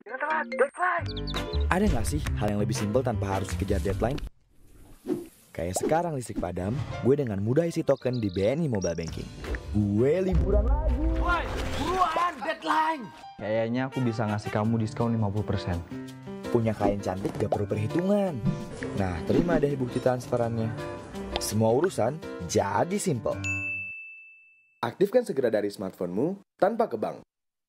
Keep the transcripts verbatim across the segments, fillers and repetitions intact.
Ada nggak sih hal yang lebih simpel tanpa harus dikejar deadline? Kayak sekarang listrik padam, gue dengan mudah isi token di B N I Mobile Banking. Gue liburan lagi. Woi, buruan, deadline. Kayaknya aku bisa ngasih kamu diskon lima puluh persen. Punya klien cantik gak perlu perhitungan. Nah, terima deh bukti transferannya. Semua urusan jadi simple. Aktifkan segera dari smartphone-mu tanpa ke bank.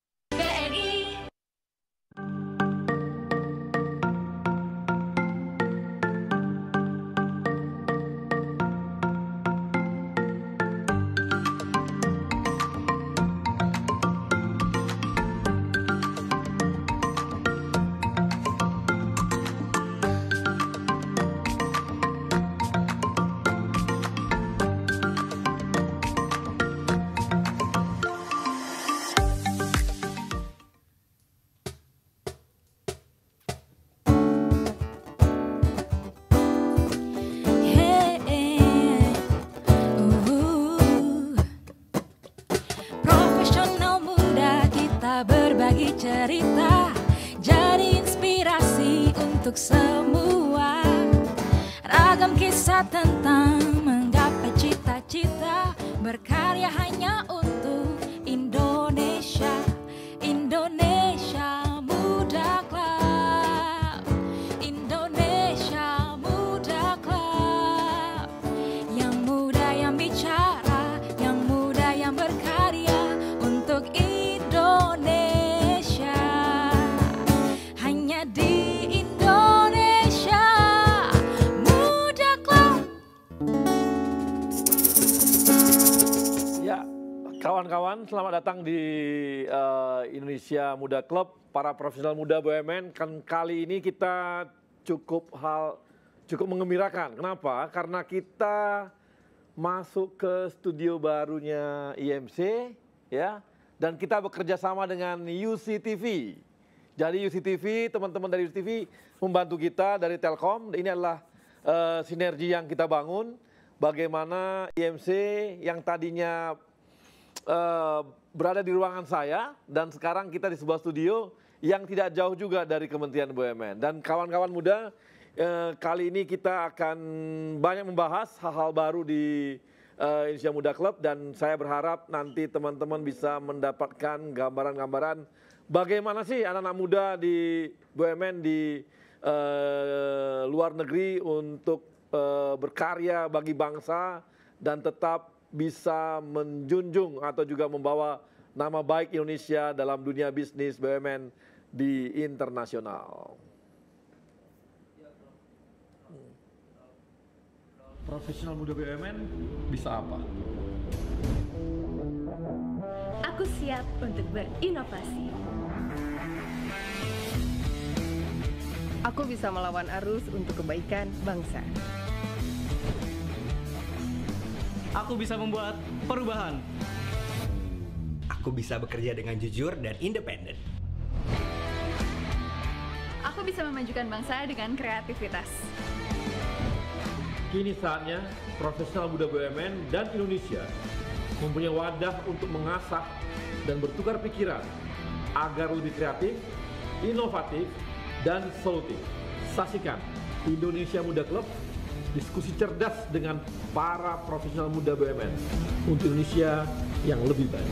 Berbagi cerita, jadi inspirasi untuk semua. Ragam kisah tentang menggapai cita-cita, berkarya hanya untuk Indonesia. Indonesia Muda Club, Indonesia Muda Club. Yang muda yang bicara, yang muda yang berkarya untuk Indonesia. Hanya di Indonesia Muda Club. Ya, kawan-kawan, selamat datang di uh, Indonesia Muda Club. Para profesional muda B U M N, kan kali ini kita cukup hal cukup menggembirakan. Kenapa? Karena kita masuk ke studio barunya I M C, ya. Dan kita bekerja sama dengan U C T V. Jadi U C T V, teman-teman dari U C T V membantu kita dari Telkom. Ini adalah uh, sinergi yang kita bangun. Bagaimana I M C yang tadinya uh, berada di ruangan saya, dan sekarang kita di sebuah studio yang tidak jauh juga dari Kementerian B U M N. Dan kawan-kawan muda, uh, kali ini kita akan banyak membahas hal-hal baru di Uh, Indonesia Muda Club, dan saya berharap nanti teman-teman bisa mendapatkan gambaran-gambaran bagaimana sih anak-anak muda di B U M N di uh, luar negeri untuk uh, berkarya bagi bangsa dan tetap bisa menjunjung atau juga membawa nama baik Indonesia dalam dunia bisnis B U M N di internasional. Profesional muda B U M N bisa apa? Aku siap untuk berinovasi. Aku bisa melawan arus untuk kebaikan bangsa. Aku bisa membuat perubahan. Aku bisa bekerja dengan jujur dan independen. Aku bisa memajukan bangsa dengan kreativitas. Kini saatnya profesional muda B U M N dan Indonesia mempunyai wadah untuk mengasah dan bertukar pikiran agar lebih kreatif, inovatif, dan solutif. Saksikan Indonesia Muda Club, diskusi cerdas dengan para profesional muda B U M N untuk Indonesia yang lebih baik.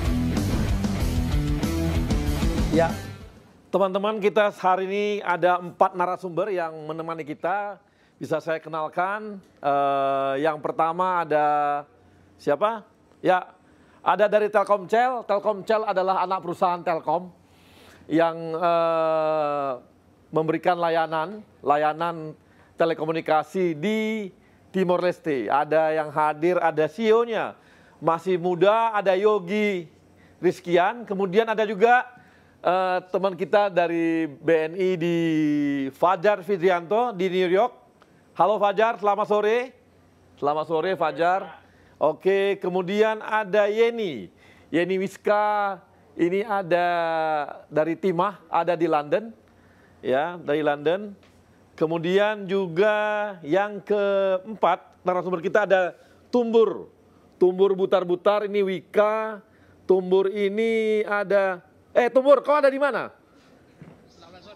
Ya, teman-teman, kita hari ini ada empat narasumber yang menemani kita. Bisa saya kenalkan, uh, yang pertama ada siapa? Ya, ada dari Telkomsel. Telkomsel adalah anak perusahaan Telkom yang uh, memberikan layanan, layanan telekomunikasi di Timor Leste. Ada yang hadir, ada C E O-nya, masih muda, ada Yogi Rizkian. Kemudian ada juga uh, teman kita dari B N I di Fajar Fidrianto di New York. Halo Fajar, selamat sore. Selamat sore Fajar. Oke, kemudian ada Yeni. Yeni Wiska, ini ada dari Timah, ada di London. Ya, dari London. Kemudian juga yang keempat, narasumber kita ada Tumbur. Tumbur Butar-Butar, ini Wika. Tumbur ini ada, eh Tumbur, kau ada di mana?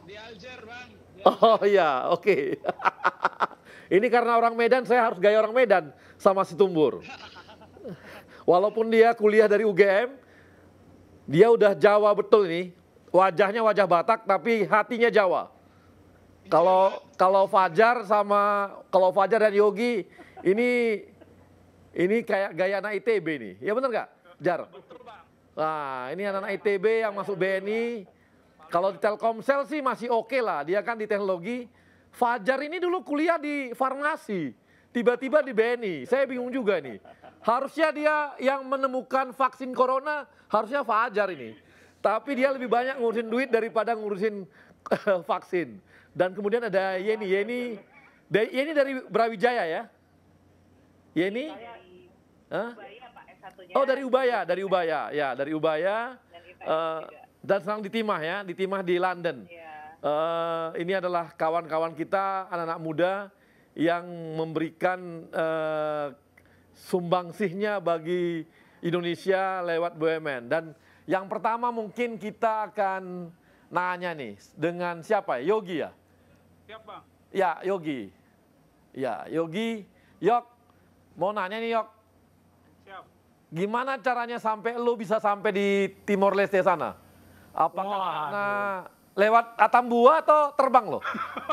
Di Alger, Bang. Di Oh iya, oke. Ini karena orang Medan, saya harus gaya orang Medan sama si Tumbur. Walaupun dia kuliah dari U G M, dia udah Jawa betul ini. Wajahnya wajah Batak, tapi hatinya Jawa. Kalau kalau Fajar sama kalau Fajar dan Yogi ini ini kayak gaya anak I T B nih. Ya bener nggak, Jar? Nah, ini anak-anak I T B yang masuk B N I. Kalau di Telkomsel sih masih oke lah, dia kan di teknologi. Fajar ini dulu kuliah di farmasi, tiba-tiba di B N I. Saya bingung juga nih. Harusnya dia yang menemukan vaksin corona, harusnya Fajar ini. Tapi dia lebih banyak ngurusin duit daripada ngurusin vaksin. Dan kemudian ada Yeni. Yeni, Yeni dari Brawijaya ya? Yeni? Hah? Oh dari Ubaya, dari Ubaya, ya dari Ubaya. Uh, dan sekarang di Timah ya, di Timah di London. Uh, ini adalah kawan-kawan kita, anak-anak muda yang memberikan uh, sumbangsihnya bagi Indonesia lewat B U M N. Dan yang pertama mungkin kita akan nanya nih dengan siapa ya? Yogi ya? Siap, Bang. Ya, Yogi. Ya, Yogi. Yok, mau nanya nih Yok. Siap. Gimana caranya sampai lu bisa sampai di Timor Leste sana? Apakah Wah, karena lewat Atambua atau terbang lo?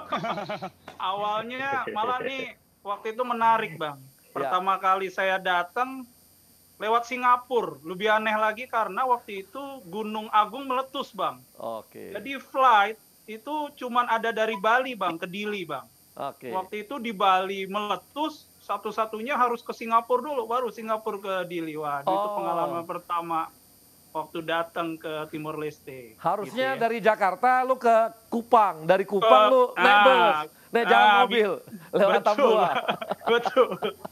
Awalnya malah nih waktu itu menarik, Bang. Pertama ya. kali saya datang lewat Singapura. Lebih aneh lagi karena waktu itu Gunung Agung meletus, Bang. Oke. Jadi flight itu cuman ada dari Bali, Bang, ke Dili, Bang. Oke. Waktu itu di Bali meletus, satu-satunya harus ke Singapura dulu, baru Singapura ke Dili. Waduh, oh. itu pengalaman pertama waktu datang ke Timor Leste. Harusnya gitu ya. dari Jakarta lu ke Kupang, dari Kupang uh, lu naik ah, bus, naik jalan ah, mobil, lewat Tambua. Betul.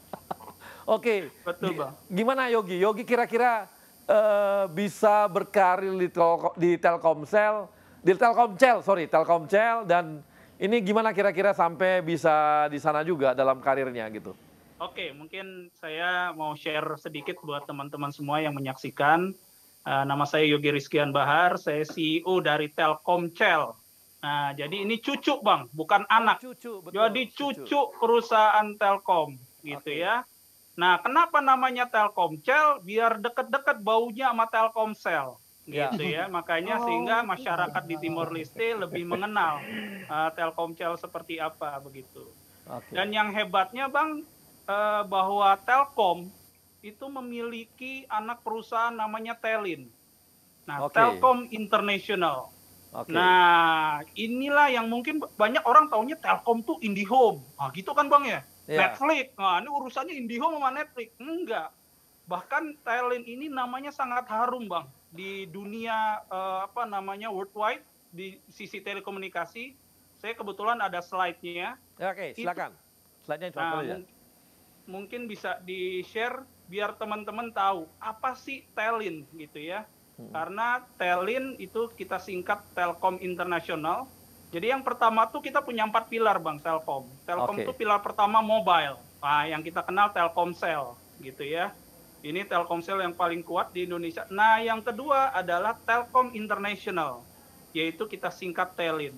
Oke, betul, Bang. Gimana Yogi? Yogi kira-kira uh, bisa berkarir di, telko, di Telkomsel, di Telkomsel, sorry, Telkomsel, dan ini gimana kira-kira sampai bisa di sana juga dalam karirnya gitu? Oke, mungkin saya mau share sedikit buat teman-teman semua yang menyaksikan. Uh, nama saya Yogi Rizkian Bahar, saya C E O dari Telkomsel. Nah, jadi ini cucu, Bang, bukan anak. Cucu, betul. Jadi cucu, cucu perusahaan Telkom, gitu okay. ya. Nah, kenapa namanya Telkomsel? Biar deket-deket baunya sama Telkomsel, gitu ya. Makanya oh. sehingga masyarakat di Timor Leste lebih mengenal uh, Telkomsel seperti apa, begitu. Okay. Dan yang hebatnya, Bang, uh, bahwa Telkom itu memiliki anak perusahaan namanya Telin. Nah, okay. Telkom International. Okay. Nah, inilah yang mungkin banyak orang taunya Telkom tuh IndiHome. Nah, gitu kan, Bang ya? Yeah. Netflix. Nah, ini urusannya IndiHome sama Netflix. Enggak. Bahkan Telin ini namanya sangat harum, Bang. Di dunia uh, apa namanya worldwide di sisi telekomunikasi. Saya kebetulan ada slide-nya. Oke, okay, silakan. Slide-nya nah, aja. Mungkin bisa di-share biar teman-teman tahu apa sih Telin gitu ya. Hmm. Karena Telin itu kita singkat Telkom International. Jadi yang pertama tuh kita punya empat pilar, Bang, Telkom. Telkom okay. itu pilar pertama mobile. Nah, yang kita kenal Telkomsel gitu ya. Ini Telkomsel yang paling kuat di Indonesia. Nah, yang kedua adalah Telkom International, yaitu kita singkat Telin.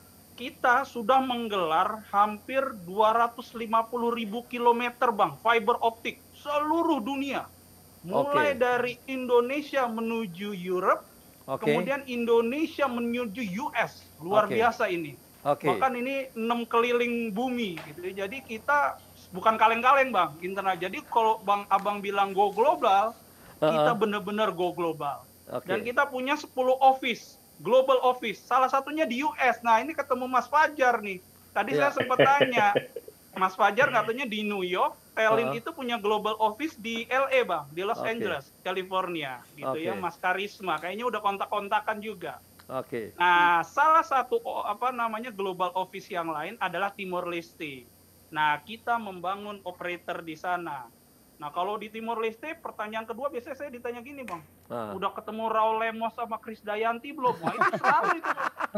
Kita sudah menggelar hampir dua ratus lima puluh ribu kilometer, Bang, fiber optik seluruh dunia. Mulai okay. dari Indonesia menuju Europe, okay. kemudian Indonesia menuju U S. Luar okay. biasa ini. Okay. Bahkan ini enam keliling bumi gitu. Jadi kita bukan kaleng-kaleng, Bang, internet. Jadi kalau Bang Abang bilang go global, uh-huh. kita benar-benar go global. Okay. Dan kita punya sepuluh office. Global Office, salah satunya di U S. Nah, ini ketemu Mas Fajar nih. Tadi yeah. saya sempat tanya, Mas Fajar katanya di New York, Telin uh-huh. itu punya Global Office di L A, Bang, di Los okay. Angeles, California, gitu okay. ya, Mas Karisma. Kayaknya udah kontak-kontakan juga. Oke. Okay. Nah, salah satu apa namanya Global Office yang lain adalah Timor Leste. Nah, kita membangun operator di sana. Nah, kalau di Timor Leste, pertanyaan kedua biasanya saya ditanya gini, Bang. Ah. Udah ketemu Raul Lemos sama Kris Dayanti belum? Wah, itu selalu itu.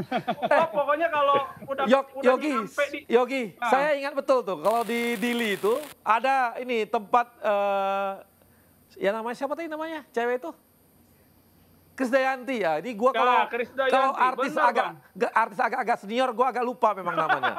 Oh, pokoknya kalau udah, Yok, udah Yogi, di... Yogi, nah. saya ingat betul tuh, kalau di Dili itu ada ini tempat, uh, ya namanya siapa tadi namanya, cewek itu? Krisdayanti ya. Ini gua kalau Nah, Krisdayanti, kalau artis bener, agak Bang. ga- artis agak-agak senior gua agak lupa memang namanya.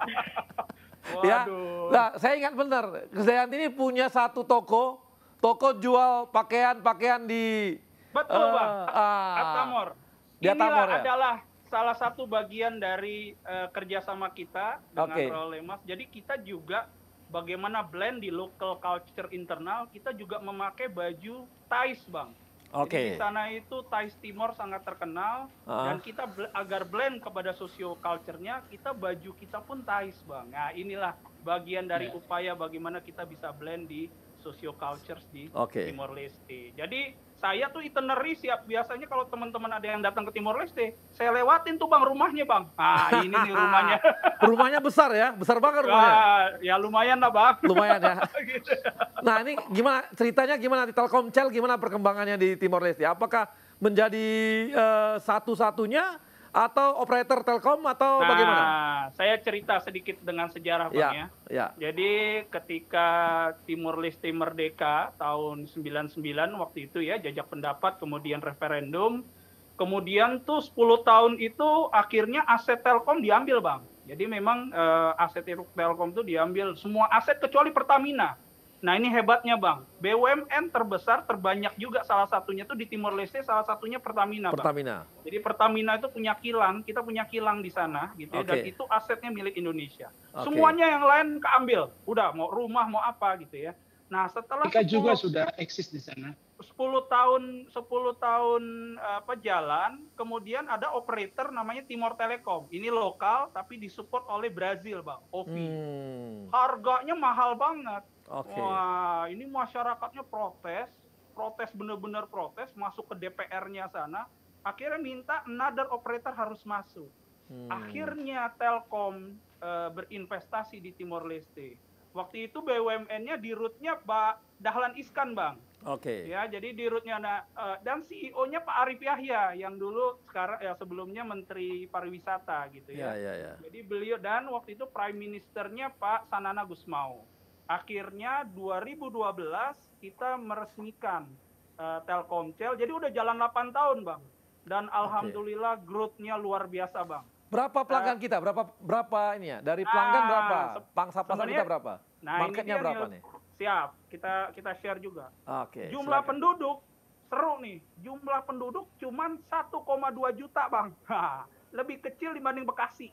Ya. Waduh. Nah, saya ingat benar. Krisdayanti ini punya satu toko, toko jual pakaian-pakaian di Betul, eh, Bang. ah, Atamor. di Atamor, Inilah ya? adalah salah satu bagian dari eh, kerjasama kita dengan Oke. Royal Lemas. Jadi kita juga bagaimana blend di local culture internal, kita juga memakai baju Thais, Bang. Jadi Oke. di sana itu Thais Timor sangat terkenal, Ah. dan kita bl- agar blend kepada socio culture-nya, kita baju kita pun Thais, Bang. Nah, inilah bagian dari Ya. upaya bagaimana kita bisa blend di socio cultures di Oke. Timor Leste. Jadi saya tuh itinerary siap, biasanya kalau teman-teman ada yang datang ke Timor Leste, saya lewatin tuh Bang rumahnya, Bang. Ah, ini nih rumahnya. Rumahnya besar ya, besar banget rumahnya. Ah, ya lumayan lah, Bang. Lumayan ya. Gitu. Nah ini gimana ceritanya, gimana di Telkomsel, gimana perkembangannya di Timor Leste? Apakah menjadi eh, satu-satunya atau operator Telkom atau Nah, bagaimana? saya cerita sedikit dengan sejarah, Bang, Ya, ya. ya. Jadi ketika Timor Leste merdeka tahun sembilan puluh sembilan waktu itu ya, jajak pendapat, kemudian referendum, kemudian tuh sepuluh tahun itu akhirnya aset Telkom diambil, Bang. Jadi memang eh, aset Telkom itu diambil, semua aset kecuali Pertamina. Nah ini hebatnya, Bang, B U M N terbesar, terbanyak juga salah satunya tuh di Timor Leste, salah satunya Pertamina, Bang. Pertamina. Jadi Pertamina itu punya kilang, kita punya kilang di sana, gitu ya, dan Oke. itu asetnya milik Indonesia. Oke. Semuanya yang lain keambil, udah mau rumah mau apa gitu ya. Nah setelah Kita juga sepuluh sudah eksis di sana. sepuluh tahun sepuluh tahun apa jalan, kemudian ada operator namanya Timor Telecom. Ini lokal tapi disupport oleh Brazil, Bang, O V. Hmm. Harganya mahal banget. Oke. Wah, ini masyarakatnya protes, protes bener-bener protes, masuk ke D P R-nya sana, akhirnya minta another operator harus masuk. Hmm. Akhirnya Telkom eh, berinvestasi di Timor Leste. Waktu itu B U M N-nya di root-nya Pak Dahlan Iskan, Bang. Oke. Ya, jadi di root-nya nah, eh, dan C E O-nya Pak Arif Yahya yang dulu sekarang ya sebelumnya Menteri Pariwisata gitu Ya, ya. ya, ya. Jadi beliau, dan waktu itu Prime Ministernya Pak Sanana Gusmao. Akhirnya dua ribu dua belas kita meresmikan uh, Telkomsel. Jadi udah jalan delapan tahun, Bang. Dan alhamdulillah growth-nya luar biasa, Bang. Berapa pelanggan kita? Berapa berapa ini ya? Dari pelanggan Ah, berapa? se- Pangsa pasar sebenarnya- kita berapa? Nah, Marketnya ini dia berapa nih. nih? Siap, kita kita share juga. Oke. Jumlah silakan. penduduk seru nih. Jumlah penduduk cuman satu koma dua juta, Bang. Hah, lebih kecil dibanding Bekasi.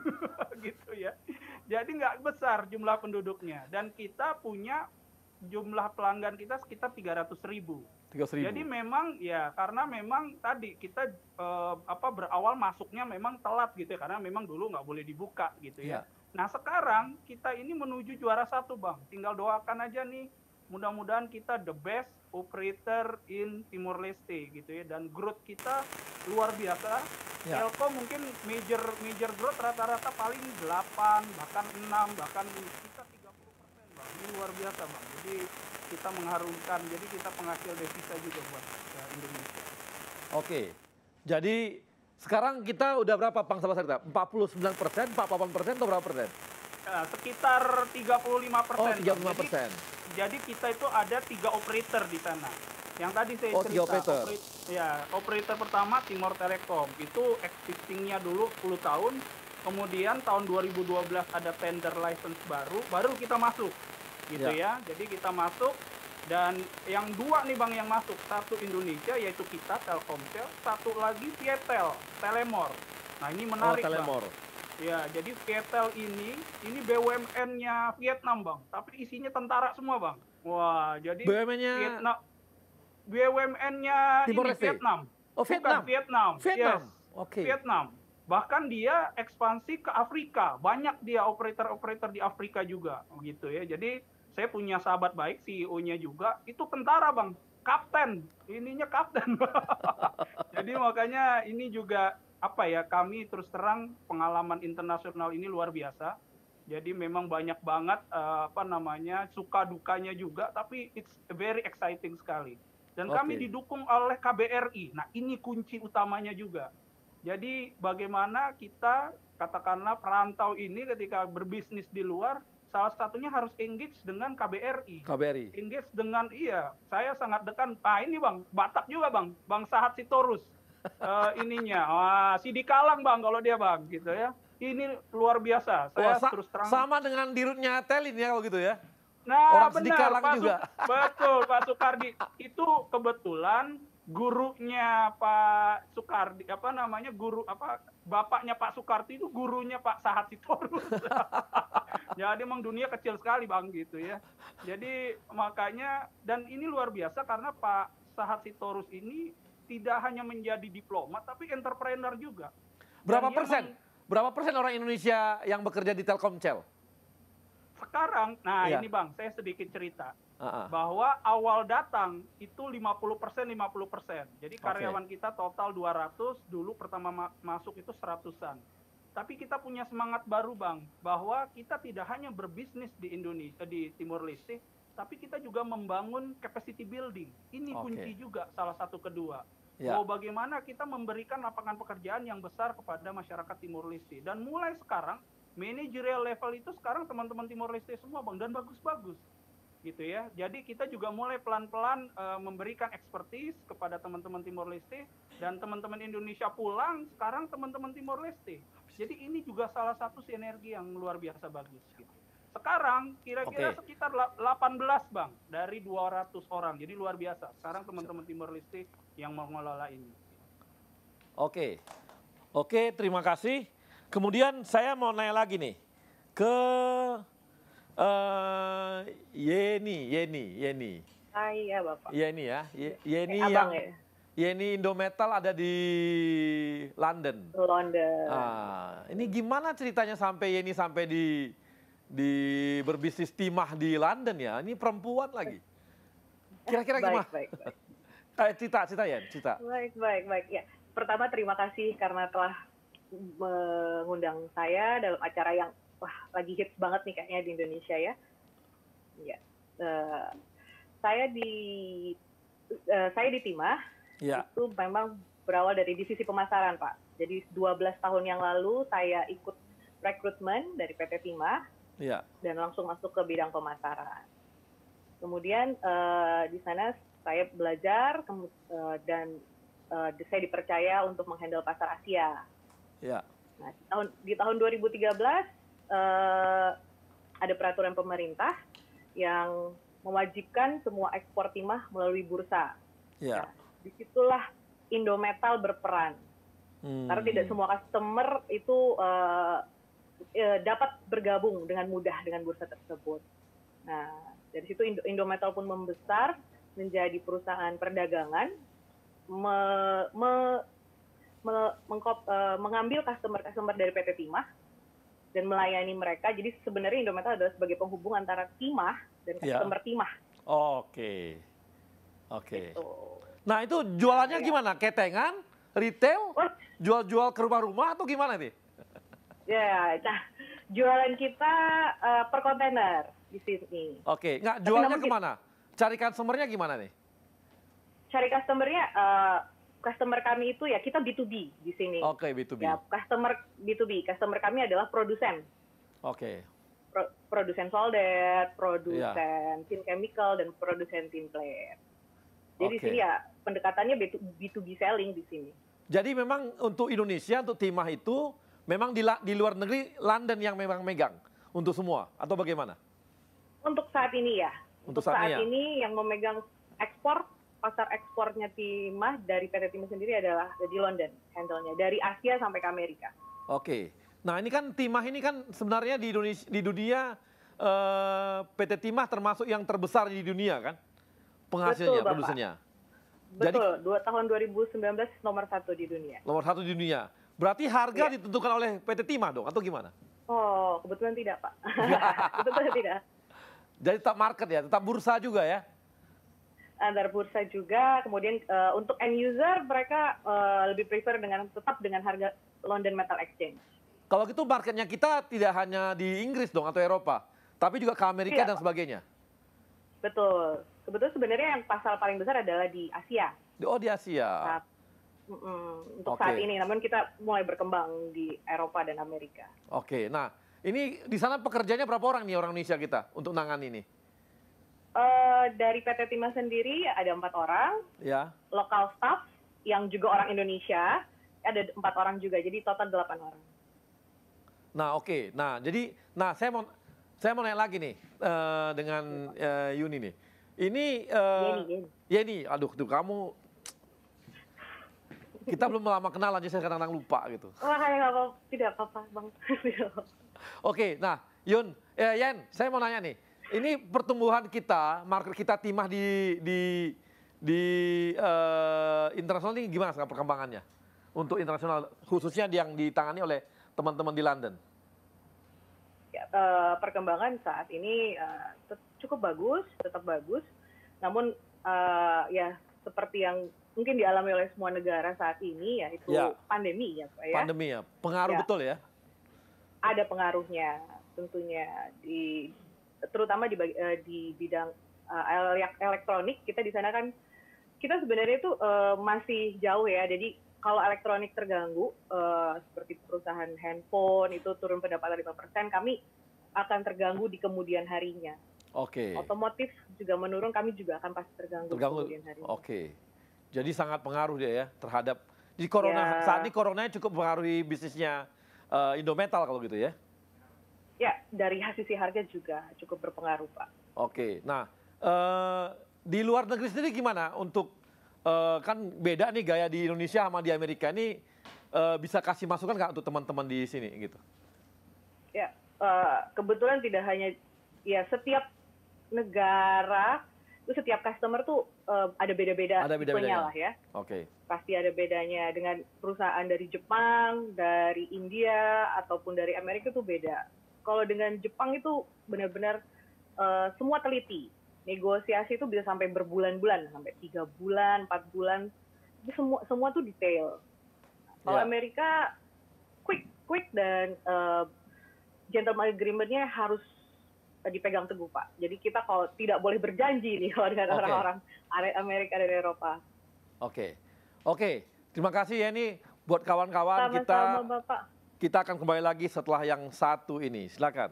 Gitu ya. Jadi nggak besar jumlah penduduknya. Dan kita punya jumlah pelanggan kita sekitar tiga ratus ribu. tiga ratus ribu. Jadi memang ya karena memang tadi kita eh, apa berawal masuknya memang telat gitu ya, karena memang dulu nggak boleh dibuka gitu ya. Ya. Nah sekarang kita ini menuju juara satu, Bang. Tinggal doakan aja nih, mudah-mudahan kita the best operator in Timor Leste gitu ya, dan growth kita luar biasa. Ya. Telkom mungkin major major growth rata-rata paling delapan, bahkan enam, bahkan kita tiga puluh persen, Bang. Ini luar biasa, Bang. Jadi kita mengharumkan, jadi kita penghasil devisa juga buat ya, Indonesia. Oke. Jadi sekarang kita udah berapa pangsa pasar kita? empat puluh sembilan persen, empat puluh delapan persen atau berapa persen? Nah, sekitar tiga puluh lima persen. Oh, tiga puluh lima persen. Jadi, jadi kita itu ada tiga operator di sana. Yang tadi saya Oh, cerita. tiga operator. Operat- ya, operator pertama Timor Telecom. Itu existingnya dulu sepuluh tahun. Kemudian tahun dua ribu dua belas ada tender license baru, baru kita masuk. Gitu ya. Jadi kita masuk. Dan yang dua nih, Bang, yang masuk. Satu Indonesia, yaitu kita, Telkomsel. Satu lagi Vietel, Telemor. Nah, ini menarik, oh, Telemor. Bang. Ya, jadi Vietel ini, ini B U M N-nya Vietnam, Bang. Tapi isinya tentara semua, Bang. Wah, jadi B U M N-nya Vietnam, B U M N-nya Timor ini Leste? Vietnam. Oh, Vietnam. Bukan, Vietnam. Vietnam. Yes, Oke. Vietnam. Bahkan dia ekspansi ke Afrika. Banyak dia operator-operator di Afrika juga, gitu ya. Jadi saya punya sahabat baik, C E O-nya juga, itu tentara, Bang. Kapten, ininya kapten. Jadi makanya ini juga apa ya, kami terus terang pengalaman internasional ini luar biasa. Jadi memang banyak banget uh, apa namanya suka dukanya juga, tapi it's very exciting sekali. Dan Oke. kami didukung oleh K B R I. Nah ini kunci utamanya juga. Jadi bagaimana kita katakanlah perantau ini ketika berbisnis di luar, salah satunya harus engage dengan K B R I. K B R I. Engage dengan, iya, saya sangat dekat. Pak ini Bang, Batak juga Bang, Bang Sahat Sitorus. uh, ininya, wah, Sidi Kalang Bang kalau dia Bang, gitu ya. Ini luar biasa, saya Wah, sa terus terang. sama dengan dirutnya Telin ya kalau gitu ya? Nah, orang benar, Sidi Kalang Pak juga. Su betul, Pak Soekardi. Itu kebetulan gurunya Pak Soekardi, apa namanya, guru, apa, bapaknya Pak Soekardi itu gurunya Pak Sahat Sitorus. Jadi emang dunia kecil sekali Bang gitu ya. Jadi makanya, dan ini luar biasa karena Pak Sahat Sitorus ini tidak hanya menjadi diplomat tapi entrepreneur juga. Berapa persen? Berapa persen orang Indonesia yang bekerja di Telkomsel? Sekarang, nah iya. ini Bang, saya sedikit cerita. Uh-uh. Bahwa awal datang itu lima puluh persen, lima puluh persen. Jadi karyawan okay. kita total dua ratus, dulu pertama ma masuk itu seratusan. Tapi kita punya semangat baru Bang, bahwa kita tidak hanya berbisnis di Indonesia, di Timur Leste, tapi kita juga membangun capacity building. Ini okay. kunci juga salah satu kedua. Ya. Bahwa bagaimana kita memberikan lapangan pekerjaan yang besar kepada masyarakat Timur Leste. Dan mulai sekarang, managerial level itu sekarang teman-teman Timur Leste semua Bang, dan bagus-bagus. Gitu ya. Jadi kita juga mulai pelan-pelan uh, memberikan expertise kepada teman-teman Timur Leste, dan teman-teman Indonesia pulang, sekarang teman-teman Timur Leste. Jadi ini juga salah satu sinergi yang luar biasa bagus. Gitu. Sekarang kira-kira okay. sekitar delapan belas Bang, dari dua ratus orang. Jadi luar biasa. Sekarang teman-teman Timur Leste yang mengelola ini. Oke, oke, terima kasih. Kemudian saya mau nanya lagi nih ke uh, Yeni, Yeni, Yeni. Ah, iya Bapak. Yeni ya, Yeni eh, yang ya? Yeni Indometal ada di London. London. Ah, ini gimana ceritanya sampai Yeni sampai di di berbisnis timah di London ya? Ini perempuan lagi. Kira-kira gimana? Baik, baik, baik. Kayak cita, cita ya, cita. Baik, baik, baik. Ya, pertama terima kasih karena telah mengundang saya dalam acara yang wah lagi hits banget nih kayaknya di Indonesia ya. Ya, uh, saya di uh, saya di Timah ya. Itu memang berawal dari divisi pemasaran Pak. Jadi dua belas tahun yang lalu saya ikut rekrutmen dari P T Timah ya. Dan langsung masuk ke bidang pemasaran. Kemudian uh, di sana saya belajar uh, dan uh, saya dipercaya untuk menghandle pasar Asia. Ya. Nah, di tahun, di tahun dua ribu tiga belas uh, ada peraturan pemerintah yang mewajibkan semua ekspor timah melalui bursa. Ya. Nah, disitulah Indometal berperan. Hmm. Karena tidak semua customer itu uh, uh, dapat bergabung dengan mudah dengan bursa tersebut. Nah, dari situ Indometal pun membesar menjadi perusahaan perdagangan, me, me, me, mengkop, uh, mengambil customer-customer dari P T Timah dan melayani mereka. Jadi sebenarnya Indometal adalah sebagai penghubung antara Timah dan customer ya. Timah. Oke, okay. oke. Okay. Gitu. Nah itu jualannya nah, gimana? Ya. Ketengan, retail, oh. jual-jual ke rumah-rumah atau gimana nih? Ya, nah jualan kita uh, per kontainer di sini. Oke, okay. Nggak jualnya kemana? Cari customer-nya gimana nih? Cari customer-nya, uh, customer kami itu ya kita B to B di sini. Oke, okay, B to B. Ya, customer B to B. Customer kami adalah produsen. Oke. Okay. Pro, produsen solder, produsen yeah. tin chemical, dan produsen tin plate. Jadi okay. di sini ya pendekatannya B to B selling di sini. Jadi memang untuk Indonesia, untuk timah itu memang di, di luar negeri London yang memang megang untuk semua atau bagaimana? Untuk saat ini ya. Untuk saat, saat ini yang memegang ekspor, pasar ekspornya Timah dari P T Timah sendiri adalah di London, handle-nya. Dari Asia sampai ke Amerika. Oke. Nah ini kan Timah ini kan sebenarnya di, Indonesia, di dunia eh, P T Timah termasuk yang terbesar di dunia kan? Penghasilnya, Betul, produsennya. Betul, Jadi, dua, tahun dua ribu sembilan belas nomor satu di dunia. Nomor satu di dunia. Berarti harga ya. ditentukan oleh P T Timah dong, atau gimana? Oh, kebetulan tidak Pak. Kebetulan tidak. Jadi tetap market ya, tetap bursa juga ya? Antar bursa juga, kemudian uh, untuk end user mereka uh, lebih prefer dengan tetap dengan harga London Metal Exchange. Kalau gitu marketnya kita tidak hanya di Inggris dong atau Eropa, tapi juga ke Amerika ya, dan sebagainya? Betul. Kebetulan sebenarnya yang pasar paling besar adalah di Asia. Oh di Asia. Nah, mm, untuk okay. saat ini, namun kita mulai berkembang di Eropa dan Amerika. Oke, okay. Nah ini di sana pekerjanya berapa orang nih orang Indonesia kita untuk nangan ini? Uh, dari P T Timah sendiri ada empat orang, ya. Lokal staff yang juga orang Indonesia ada empat orang juga, jadi total delapan orang. Nah oke, okay. nah jadi, nah saya mau saya mau nanya lagi nih uh, dengan uh, Yuni nih. Ini, uh, Yeni, Yeni. Yeni, aduh tuh kamu, kita belum lama kenal aja saya kadang-kadang lupa gitu. Wah kayak apa, tidak apa-apa bang. Oke, okay, nah Yun, eh, Yen, saya mau nanya nih. Ini pertumbuhan kita, market kita timah di di di uh, internasional ini gimana sekarang perkembangannya? Untuk internasional, khususnya yang ditangani oleh teman-teman di London. Ya, uh, perkembangan saat ini uh, cukup bagus, tetap bagus. Namun uh, ya seperti yang mungkin dialami oleh semua negara saat ini, yaitu ya. pandemi ya Pak ya. Pandemi ya, pengaruh ya. Betul ya? Ada pengaruhnya tentunya di terutama di, di bidang uh, elektronik. Kita di sana kan kita sebenarnya itu uh, masih jauh ya, jadi kalau elektronik terganggu uh, seperti perusahaan handphone itu turun pendapatan lima persen, kami akan terganggu di kemudian harinya. Oke. Okay. Otomotif juga menurun, kami juga akan pasti terganggu, terganggu. Di kemudian harinya. Oke. Okay. Jadi sangat pengaruh dia ya terhadap di corona ya. Saat ini coronanya cukup mempengaruhi bisnisnya uh, Indometal kalau gitu ya. Ya, dari sisi harga juga cukup berpengaruh, Pak. Oke, nah uh, di luar negeri sendiri gimana untuk uh, kan beda nih gaya di Indonesia sama di Amerika ini uh, bisa kasih masukan nggak untuk teman-teman di sini gitu? Ya, uh, kebetulan tidak hanya ya setiap negara itu setiap customer tuh uh, ada beda-beda tipenya lah ya. Oke. Pasti ada bedanya dengan perusahaan dari Jepang, dari India ataupun dari Amerika itu beda. Kalau dengan Jepang itu benar-benar uh, semua teliti. Negosiasi itu bisa sampai berbulan-bulan, sampai tiga bulan, empat bulan. Itu semua semua tuh detail. Kalau yeah. Amerika quick, quick dan uh, gentleman agreement-nya harus uh, dipegang teguh, Pak. Jadi kita kalau tidak boleh berjanji nih kalau dengan okay. orang-orang Amerika dan Eropa. Oke, okay. oke. Okay. Terima kasih ya nih buat kawan-kawan kita. Sama-sama, Bapak. Kita akan kembali lagi setelah yang satu ini. Silakan.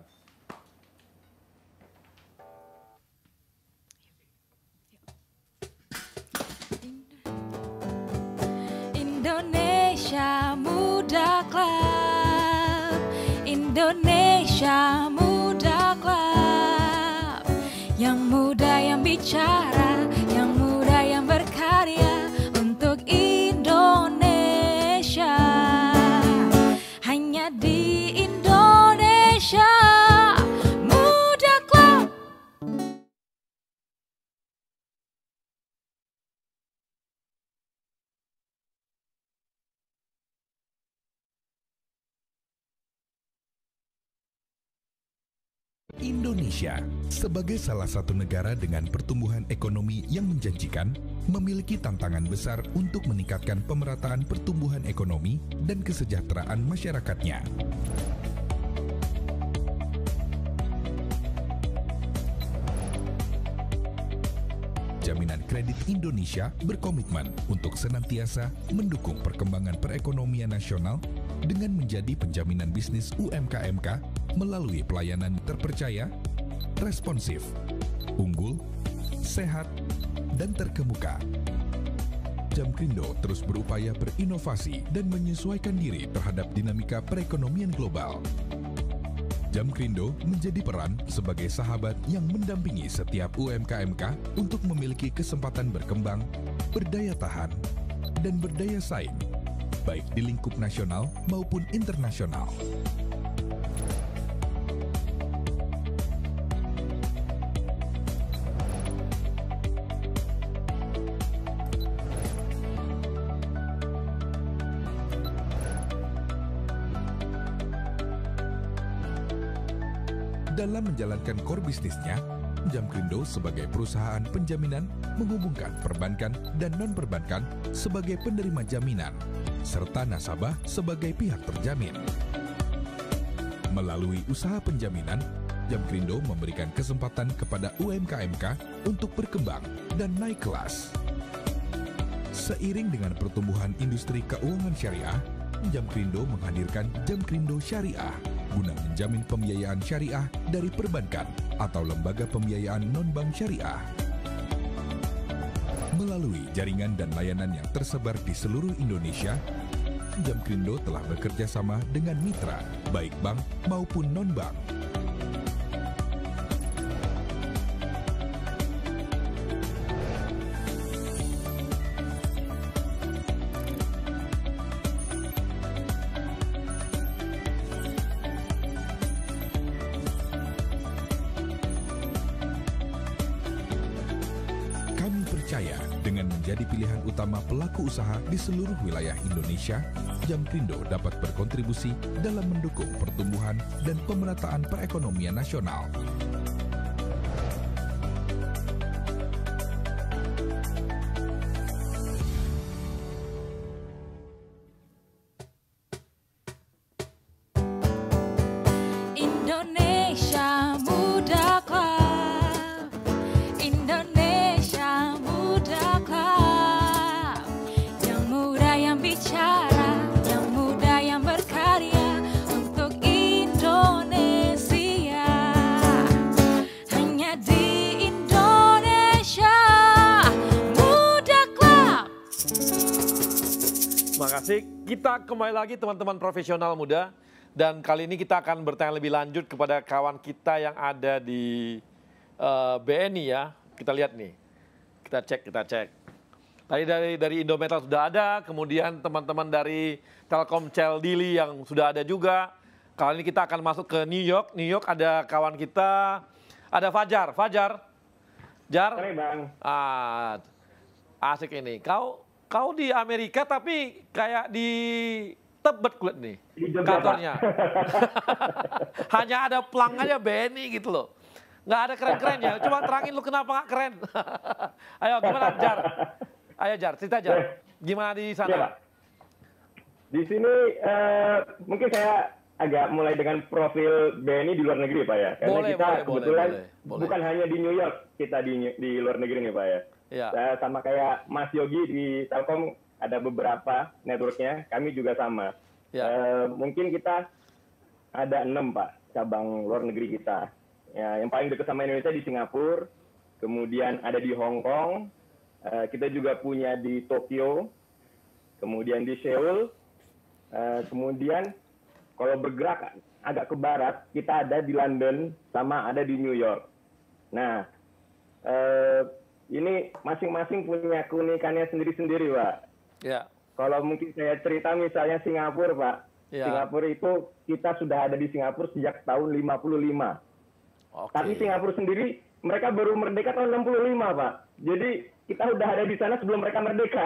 Indonesia Muda Club, Indonesia Muda Club, yang muda yang bicara, yang muda yang berkarya untuk Indonesia. Hanya di Indonesia Muda Club. Indonesia, sebagai salah satu negara dengan pertumbuhan ekonomi yang menjanjikan, memiliki tantangan besar untuk meningkatkan pemerataan pertumbuhan ekonomi dan kesejahteraan masyarakatnya. Jaminan Kredit Indonesia berkomitmen untuk senantiasa mendukung perkembangan perekonomian nasional dengan menjadi penjaminan bisnis U M K M K melalui pelayanan terpercaya, responsif, unggul, sehat, dan terkemuka. Jamkrindo terus berupaya berinovasi dan menyesuaikan diri terhadap dinamika perekonomian global. Jamkrindo menjadi peran sebagai sahabat yang mendampingi setiap U M K M K untuk memiliki kesempatan berkembang, berdaya tahan, dan berdaya saing, baik di lingkup nasional maupun internasional. Dalam menjalankan core bisnisnya, Jamkrindo sebagai perusahaan penjaminan menghubungkan perbankan dan non-perbankan sebagai penerima jaminan, serta nasabah sebagai pihak terjamin. Melalui usaha penjaminan, Jamkrindo memberikan kesempatan kepada U M K M K untuk berkembang dan naik kelas. Seiring dengan pertumbuhan industri keuangan syariah, Jamkrindo menghadirkan Jamkrindo Syariah guna menjamin pembiayaan syariah dari perbankan atau lembaga pembiayaan non-bank syariah. Melalui jaringan dan layanan yang tersebar di seluruh Indonesia, Jamkrindo telah bekerja sama dengan mitra, baik bank maupun non-bank. Percaya dengan menjadi pilihan utama pelaku usaha di seluruh wilayah Indonesia, Jamkrindo dapat berkontribusi dalam mendukung pertumbuhan dan pemerataan perekonomian nasional. Indonesia Muda Club, Indonesia Muda Club, yang muda yang bicara, yang muda yang berkarya untuk Indonesia. Hanya di Indonesia Muda Club. Terima kasih. Kita kembali lagi teman-teman profesional muda. Dan kali ini kita akan bertanya lebih lanjut kepada kawan kita yang ada di uh, B N I ya. Kita lihat nih, kita cek, kita cek. Tadi dari dari Indometal sudah ada, kemudian teman-teman dari Telkomsel Dili yang sudah ada juga. Kali ini kita akan masuk ke New York. New York ada kawan kita, ada Fajar. Fajar, Jar. Hai Bang. Ah, asik ini. Kau kau di Amerika tapi kayak di Tebet kulit nih kantornya. Hanya ada pelang aja B N I gitu loh. Nggak ada keren-kerennya. Coba terangin lu kenapa nggak keren. Ayo gimana Jar? Ayo Jar, cerita Jar. Gimana di sana? Ya, Pak. Di sini uh, mungkin saya agak mulai dengan profil B N I di luar negeri Pak ya. Karena boleh, kita boleh, kebetulan boleh, boleh. bukan hanya di New York kita di di luar negeri nih Pak ya. Ya. Saya sama kayak Mas Yogi di Telkom ada beberapa networknya, kami juga sama. Ya. Uh, mungkin kita ada enam Pak cabang luar negeri kita. Ya, yang paling dekat sama Indonesia di Singapura, kemudian ada di Hong Kong, uh, kita juga punya di Tokyo, kemudian di Seoul, uh, kemudian kalau bergerak agak ke barat, kita ada di London sama ada di New York. Nah, uh, ini masing-masing punya keunikannya sendiri-sendiri Pak. Ya. Kalau mungkin saya cerita misalnya Singapura, Pak. Ya. Singapura itu kita sudah ada di Singapura sejak tahun lima puluh lima. Oke. Tapi Singapura sendiri mereka baru merdeka tahun enam puluh lima, Pak. Jadi kita udah ada di sana sebelum mereka merdeka.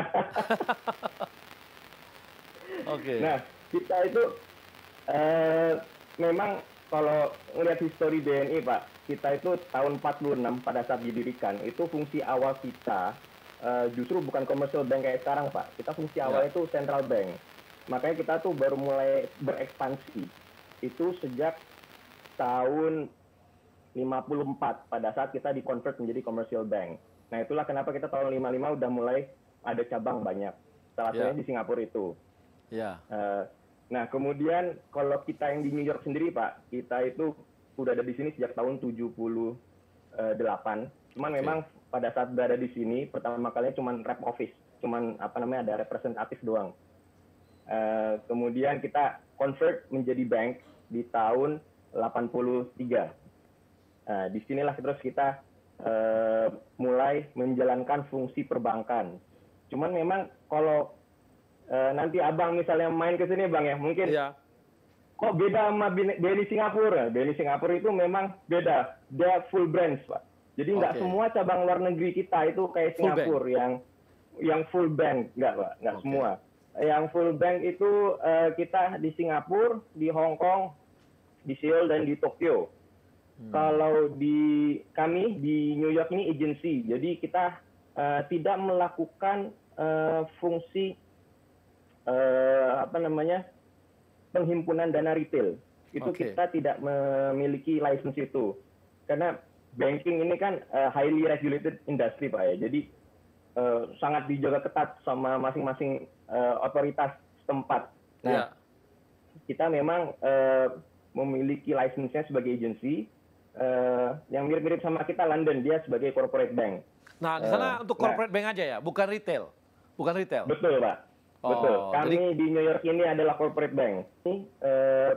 Oke. Nah, kita itu eh, memang kalau ngelihat histori B N I, Pak, kita itu tahun empat puluh enam pada saat didirikan, itu fungsi awal kita Uh, justru bukan commercial bank kayak sekarang Pak. Kita fungsi ya. awalnya itu central bank. Makanya kita tuh baru mulai berekspansi. Itu sejak tahun lima puluh empat pada saat kita di-convert menjadi commercial bank. Nah itulah kenapa kita tahun lima puluh lima udah mulai ada cabang banyak. Salah satunya ya. di Singapura itu. Ya. Uh, nah kemudian kalau kita yang di New York sendiri Pak, kita itu udah ada di sini sejak tahun tujuh puluh delapan. Cuman okay. memang pada saat berada di sini pertama kalinya cuman rep office, cuman apa namanya ada representatif doang. Uh, kemudian kita convert menjadi bank di tahun delapan puluh tiga. Uh, disinilah terus kita uh, mulai menjalankan fungsi perbankan. Cuman memang kalau uh, nanti abang misalnya main ke sini bang ya, mungkin yeah. kok beda sama B N I Singapura? B N I Singapura itu memang beda, dia full branch Pak. Jadi nggak okay. semua cabang luar negeri kita itu kayak Singapura yang yang full bank, nggak Pak, nggak okay. semua. Yang full bank itu uh, kita di Singapura, di Hong Kong, di Seoul dan di Tokyo. Hmm. Kalau di kami di New York ini agency, jadi kita uh, tidak melakukan uh, fungsi uh, apa namanya penghimpunan dana retail. Itu okay. kita tidak memiliki license itu, karena banking ini kan uh, highly regulated industry Pak ya, jadi uh, sangat dijaga ketat sama masing-masing uh, otoritas setempat. Nah, yeah. kita memang uh, memiliki license-nya sebagai agency uh, yang mirip-mirip sama kita London, dia sebagai corporate bank. Nah, di sana Uh, untuk corporate nah, bank aja ya, bukan retail. Bukan retail. Betul, Pak. Oh, Betul. Kami jadi- di New York ini adalah corporate bank. Ini uh,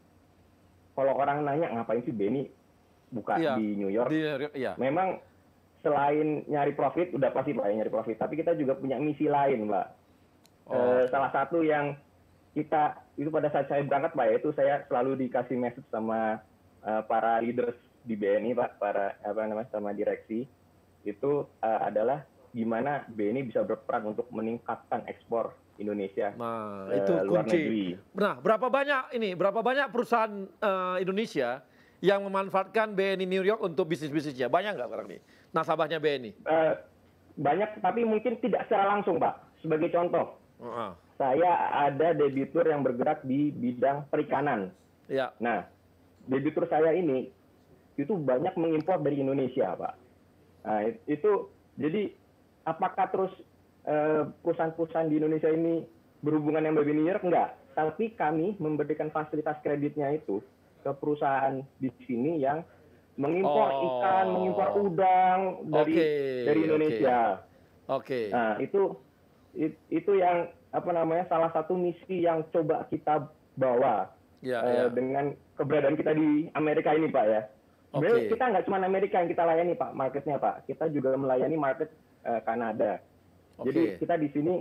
kalau orang nanya ngapain sih B N I buka Iya, di New York? Di New York, iya. Memang selain nyari profit, udah pasti Pak ya nyari profit, tapi kita juga punya misi lain, Pak. Oh. Eh, salah satu yang kita, itu pada saat saya berangkat Pak ya, itu saya selalu dikasih message sama eh, para leaders di B N I Pak, para apa namanya sama direksi, itu eh, adalah gimana B N I bisa berperan untuk meningkatkan ekspor Indonesia Nah, ke itu luar kunci. negeri. Nah, berapa banyak ini, berapa banyak perusahaan eh, Indonesia yang memanfaatkan B N I New York untuk bisnis-bisnisnya? Banyak nggak sekarang nih nasabahnya B N I? Eh, banyak, tapi mungkin tidak secara langsung Pak. Sebagai contoh, Uh-uh. saya ada debitur yang bergerak di bidang perikanan. Ya. Nah, debitur saya ini itu banyak mengimpor dari Indonesia, Pak. Nah, itu jadi apakah terus eh, perusahaan-perusahaan di Indonesia ini berhubungan dengan B N I New York? Enggak. Tapi kami memberikan fasilitas kreditnya itu ke perusahaan di sini yang mengimpor Oh. ikan, mengimpor udang dari Oke, dari Indonesia. Oke. Nah, itu it- itu yang apa namanya salah satu misi yang coba kita bawa Ya, eh, ya. dengan keberadaan kita di Amerika ini, Pak ya. Sebenarnya Oke. kita nggak cuma Amerika yang kita layani, Pak, marketnya, Pak. Kita juga melayani market eh, Kanada. Jadi Oke. kita di sini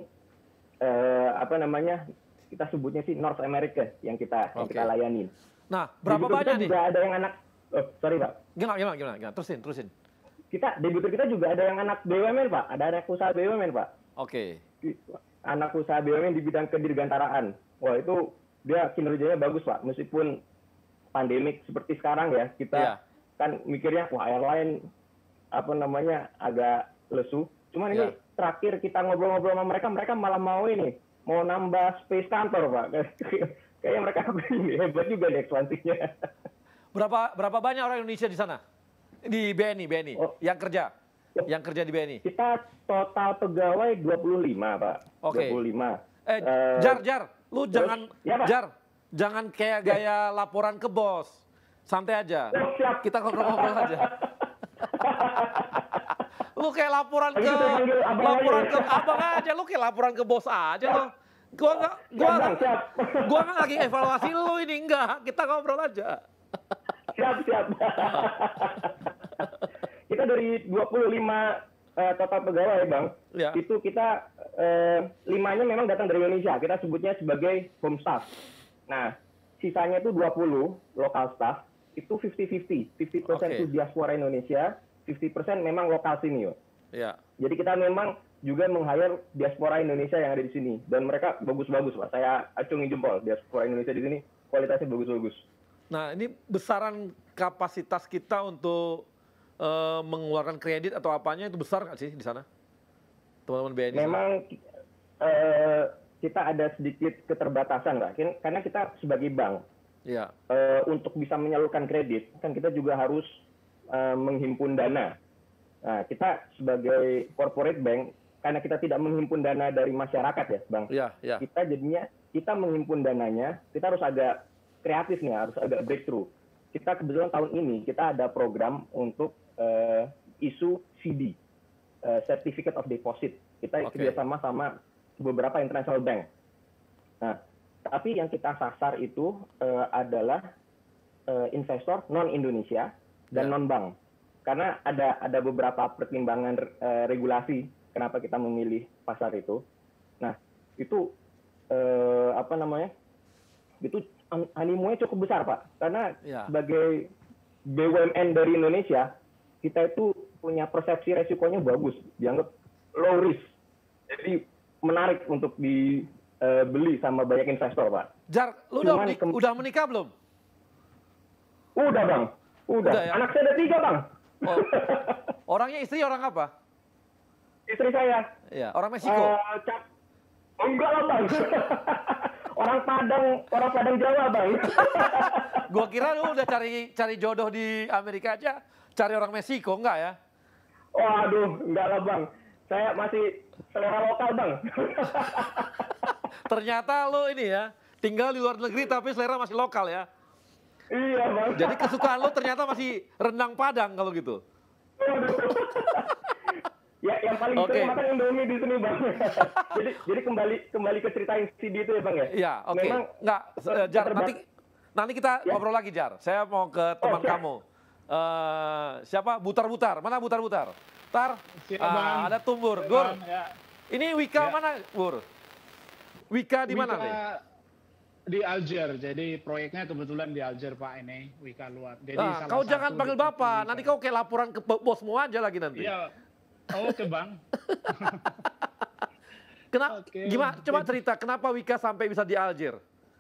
eh, apa namanya kita sebutnya sih North America yang kita yang Oke. kita layani. Nah, berapa Debitur kita banyak nih? juga ada yang anak, oh, sorry Pak. Gimana, gimana, gimana, gimana? Terusin, terusin. Kita debitur kita juga ada yang anak B U M N, Pak. Ada anak usaha B U M N, Pak. Oke. Anak usaha B U M N di bidang kedirgantaraan. Wah, itu dia kinerjanya bagus, Pak. Meskipun pandemik seperti sekarang ya, kita Iya. kan mikirnya wah airline apa namanya agak lesu. Cuman ini Iya. terakhir kita ngobrol-ngobrol sama mereka, mereka malah mau ini, mau nambah space kantor, Pak. Kayaknya mereka ini hebat juga nih ekspansinya. Berapa berapa banyak orang Indonesia di sana? Di B N I, B N I yang kerja. Yang kerja di B N I. Kita total pegawai dua puluh lima, Pak. Oke. dua puluh lima. Eh, Eh, Jar, Jar, lu terus- jangan, ya, Pak. Jar, jangan kayak gaya laporan ke bos. Santai aja. Kita ngobrol-ngobrol aja. Lu kayak laporan ke, Ayo kita panggil abang laporan aja. ke abang aja. Lu kayak laporan ke bos aja lo. Gua nggak, gua, Siap, Bang, siap. gua nggak lagi evaluasi lu ini enggak. Kita ngobrol aja. Siap, siap. Kita dari dua puluh lima eh, total pegawai, Bang. Ya. Itu kita eh, limanya memang datang dari Indonesia. Kita sebutnya sebagai home staff. Nah, sisanya itu dua puluh local staff. Itu lima puluh lima puluh. lima puluh persen Oke. itu diaspora Indonesia, lima puluh persen memang lokal sini, yo. Ya. Jadi kita memang juga meng-hire diaspora Indonesia yang ada di sini. Dan mereka bagus-bagus, Pak. Saya acungin jempol. Diaspora Indonesia di sini kualitasnya bagus-bagus. Nah, ini besaran kapasitas kita untuk eh, mengeluarkan kredit atau apanya itu besar nggak sih di sana? Teman-teman B N I. Memang eh, kita ada sedikit keterbatasan, Pak. Kin- Karena kita sebagai bank, Iya. eh, untuk bisa menyalurkan kredit, kan kita juga harus eh, menghimpun dana. Nah, kita sebagai corporate bank, karena kita tidak menghimpun dana dari masyarakat ya, Bang. Iya, iya. Kita jadinya, kita menghimpun dananya, kita harus agak kreatif nih, harus agak breakthrough. Kita kebetulan tahun ini, kita ada program untuk eh, isu C D, eh, Certificate of Deposit. Kita Oke. kerjasama sama beberapa international bank. Nah, tapi yang kita sasar itu eh, adalah eh, investor non-Indonesia dan Ya. non-bank. Karena ada ada beberapa pertimbangan eh, regulasi kenapa kita memilih pasar itu. Nah, itu eh, apa namanya? Itu an- animonya cukup besar, Pak. Karena Ya. sebagai B U M N dari Indonesia, kita itu punya persepsi resikonya bagus, dianggap low risk. Jadi menarik untuk dibeli sama banyak investor, Pak. Jar, lu udah, Cuman menik- kem- udah menikah belum? Udah, Bang. Udah. Udah, ya? Anak saya ada tiga, Bang. Oh, orangnya istri orang apa? Istri saya. Iya, orang Meksiko. Eh, Cap- Oh, enggak lah, Bang. orang Padang, orang Padang Jawa, Bang. Gua kira lu udah cari cari jodoh di Amerika aja, cari orang Meksiko enggak ya? Waduh, enggak lah, Bang. Saya masih selera lokal, Bang. Ternyata lu ini ya, tinggal di luar negeri tapi selera masih lokal ya. Iya bang. Jadi kesukaan lo ternyata masih rendang Padang kalau gitu. Ya, yang paling Oke. sering makan Indomie di sini bang. jadi, jadi kembali kembali ke cerita C D itu ya bang ya. Iya, oke. Memang Nggak, eh, Jar, terbat- nanti nanti kita Ya. ngobrol lagi, Jar. Saya mau ke teman siap. kamu. Eh, siapa? Butar-butar. Mana Butar-butar? Tar, Siap, ah, Bang. ada Tumbur. Siap, Gur, Bang, ya. ini Wika Ya. mana, Bur? Wika di mana Wika nih? Di Alger, jadi proyeknya kebetulan di Alger Pak ini, Wika luar. Jadi Nah, salah kau satu jangan panggil di- Bapak. Nanti kau kayak laporan ke bosmu aja lagi nanti. Iya, oke Bang. Kenapa? Oke. Gimana? Coba Jadi- cerita kenapa Wika sampai bisa di Alger?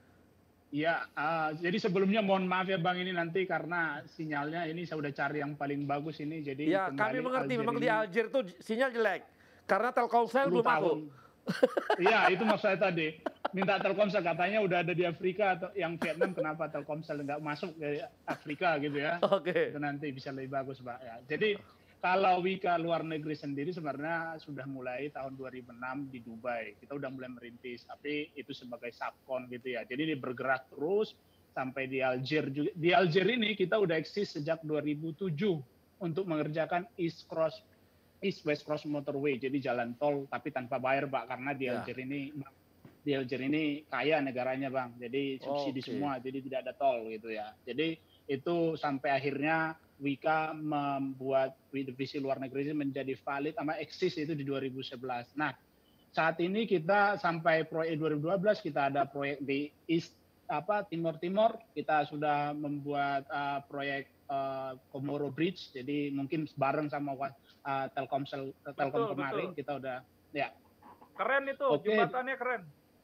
Iya, ah, jadi sebelumnya mohon maaf ya Bang ini nanti karena sinyalnya ini saya udah cari yang paling bagus ini. Jadi Ya, kembali kami mengerti. Alger Memang di ini Alger tuh sinyal jelek. Karena Telkomsel sepuluh belum masuk. tahun. Iya, itu maksud saya tadi. Minta Telkomsel katanya udah ada di Afrika atau yang Vietnam, kenapa Telkomsel nggak masuk ke Afrika gitu ya? Oke. Itu nanti bisa lebih bagus, Pak. Ya. Jadi kalau Wika luar negeri sendiri sebenarnya sudah mulai tahun dua ribu enam di Dubai. Kita udah mulai merintis, tapi itu sebagai subkon gitu ya. Jadi dia bergerak terus sampai di Alger juga. Di Alger ini kita udah eksis sejak dua ribu tujuh untuk mengerjakan East Cross East West Cross Motorway, jadi jalan tol tapi tanpa bayar, Pak, karena di Ya. Alger ini di Alger ini kaya negaranya, Bang. Jadi subsidi Oke. semua, jadi tidak ada tol gitu ya. Jadi itu sampai akhirnya Wika membuat divisi luar negeri ini menjadi valid sama eksis itu di dua ribu sebelas. Nah, saat ini kita sampai proyek dua ribu dua belas kita ada proyek di East apa Timor Timor, kita sudah membuat uh, proyek uh, Komoro Bridge, jadi mungkin bareng sama uh, Telkomsel Telkom Betul, kemarin betul. kita udah ya. Keren itu, Oke. jembatannya keren.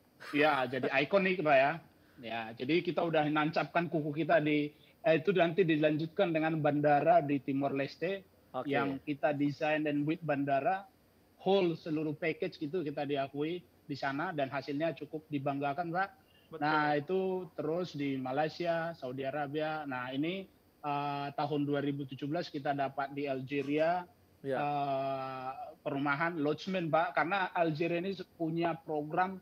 Ya, jadi ikonik Pak ya. Ya, jadi kita udah nancapkan kuku kita di eh, itu nanti dilanjutkan dengan bandara di Timor Leste Oke. yang kita desain dan build bandara whole seluruh package gitu kita diakui di sana dan hasilnya cukup dibanggakan, Pak. Betul. Nah, itu terus di Malaysia, Saudi Arabia. Nah, ini uh, tahun dua ribu tujuh belas kita dapat di Algeria Ya. uh, perumahan lodgement, Pak, karena Algeria ini punya program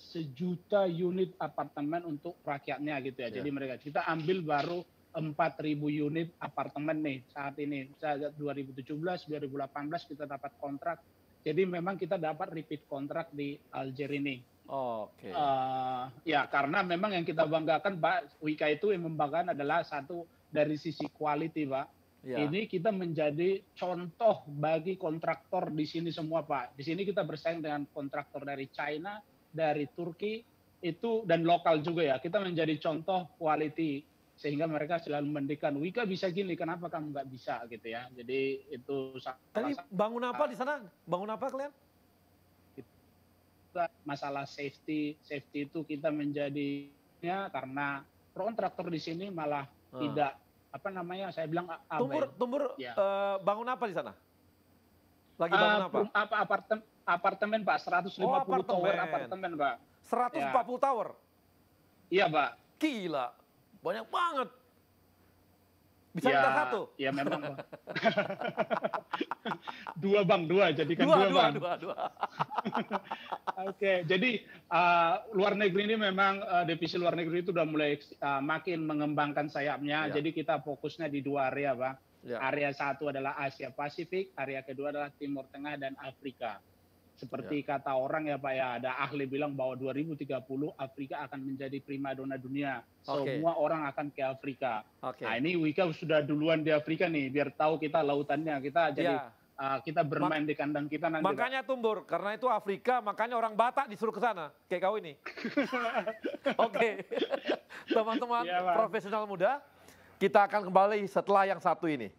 sejuta unit apartemen untuk rakyatnya gitu ya. Ya. Jadi mereka kita ambil baru empat ribu unit apartemen nih saat ini. Sejak dua ribu tujuh belas, dua ribu delapan belas kita dapat kontrak. Jadi memang kita dapat repeat kontrak di Alger ini. Oke. Uh, ya karena memang yang kita banggakan Pak Wika itu yang membanggakan adalah satu dari sisi quality Pak. Ya. Ini kita menjadi contoh bagi kontraktor di sini semua Pak. Di sini kita bersaing dengan kontraktor dari China, dari Turki itu dan lokal juga ya. Kita menjadi contoh quality sehingga mereka selalu mendekan Wika bisa gini, kenapa kamu nggak bisa gitu ya. Jadi itu Tadi bangun apa di sana? Bangun apa kalian? masalah safety, safety itu kita menjadinya karena kontraktor di sini malah Hmm. tidak apa namanya saya bilang abai. Tumbur, tumbur Ya. eh, bangun apa di sana? Lagi bangun Ah, apa? rum- apa apartemen, apartemen Pak, seratus lima puluh Oh, tower apartemen. apartemen Pak. seratus empat puluh tower? Iya Pak. Gila, banyak banget. Bisa ya, minta satu? Ya memang Bang. dua Bang, dua jadikan Dua, dua, dua, Bang. dua, dua. Oke, jadi uh, luar negeri ini memang uh, divisi luar negeri itu sudah mulai uh, makin mengembangkan sayapnya. Ya. Jadi kita fokusnya di dua area, Bang. Ya. Area satu adalah Asia Pasifik, area kedua adalah Timur Tengah dan Afrika. Seperti Ya. kata orang ya Pak ya, ada ahli bilang bahwa dua ribu tiga puluh Afrika akan menjadi primadona dunia. Oke. Semua orang akan ke Afrika. Oke. Nah ini Wika sudah duluan di Afrika nih, biar tahu kita lautannya. Kita jadi Ya. uh, kita bermain di kandang kita nanti. Pak. Makanya Tumbur, karena itu Afrika, makanya orang Batak disuruh ke sana, kayak kau ini. Oke, teman-teman Iya, Pak. profesional muda, kita akan kembali setelah yang satu ini.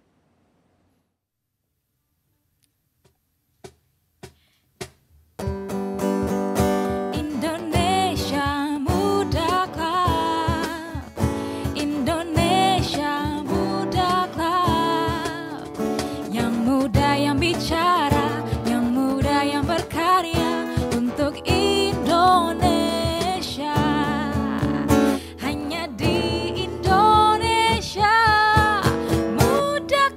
Indonesia Muda Club, Indonesia Muda Club, yang muda yang bicara, yang muda yang berkarya untuk Indonesia. Hanya di Indonesia Muda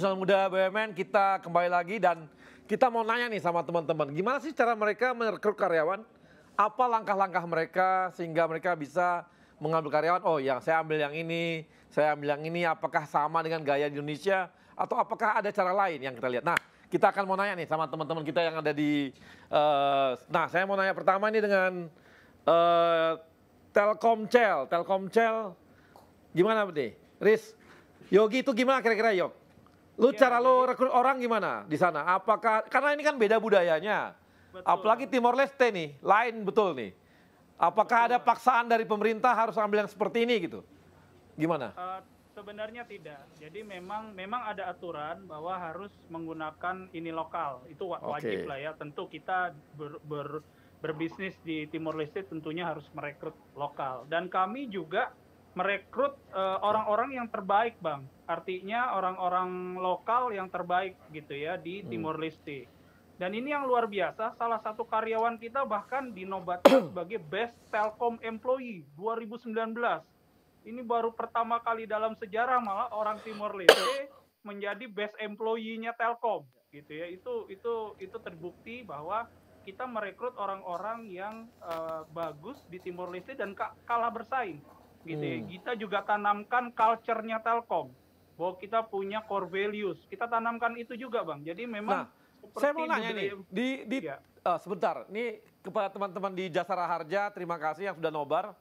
Profesional Muda B U M N, kita kembali lagi dan kita mau nanya nih sama teman-teman, gimana sih cara mereka merekrut karyawan? Apa langkah-langkah mereka sehingga mereka bisa mengambil karyawan? Oh yang saya ambil yang ini, saya ambil yang ini, apakah sama dengan gaya di Indonesia? Atau apakah ada cara lain yang kita lihat? Nah, kita akan mau nanya nih sama teman-teman kita yang ada di... Uh, nah, saya mau nanya pertama nih dengan uh, Telkomcel. Telkomcel, gimana nih? Riz, Yogi itu gimana kira-kira Yok? Lu ya, cara jadi... lu rekrut orang gimana di sana? Apakah, karena ini kan beda budayanya. Betul. Apalagi Timor Leste nih, lain betul nih. Apakah betul. Ada paksaan dari pemerintah harus ambil yang seperti ini gitu? Gimana? Uh, Sebenarnya tidak. Jadi memang memang ada aturan bahwa harus menggunakan ini lokal. Itu wajib okay. lah ya. Tentu kita ber, ber, berbisnis di Timor Leste tentunya harus merekrut lokal. Dan kami juga merekrut orang-orang uh, yang terbaik, Bang. Artinya orang-orang lokal yang terbaik gitu ya di hmm. Timor Leste. Dan ini yang luar biasa, salah satu karyawan kita bahkan dinobatkan sebagai Best Telkom Employee dua ribu sembilan belas. Ini baru pertama kali dalam sejarah malah orang Timor Leste menjadi best employee-nya Telkom, gitu ya. Itu itu itu terbukti bahwa kita merekrut orang-orang yang uh, bagus di Timor Leste dan kalah bersaing, gitu hmm. ya. Kita juga tanamkan culture-nya Telkom, bahwa kita punya core values. Kita tanamkan itu juga, Bang. Jadi memang. Nah, saya mau nanya nih, di, di ya. uh, sebentar, ini kepada teman-teman di Jasara Harja, terima kasih yang sudah nobar.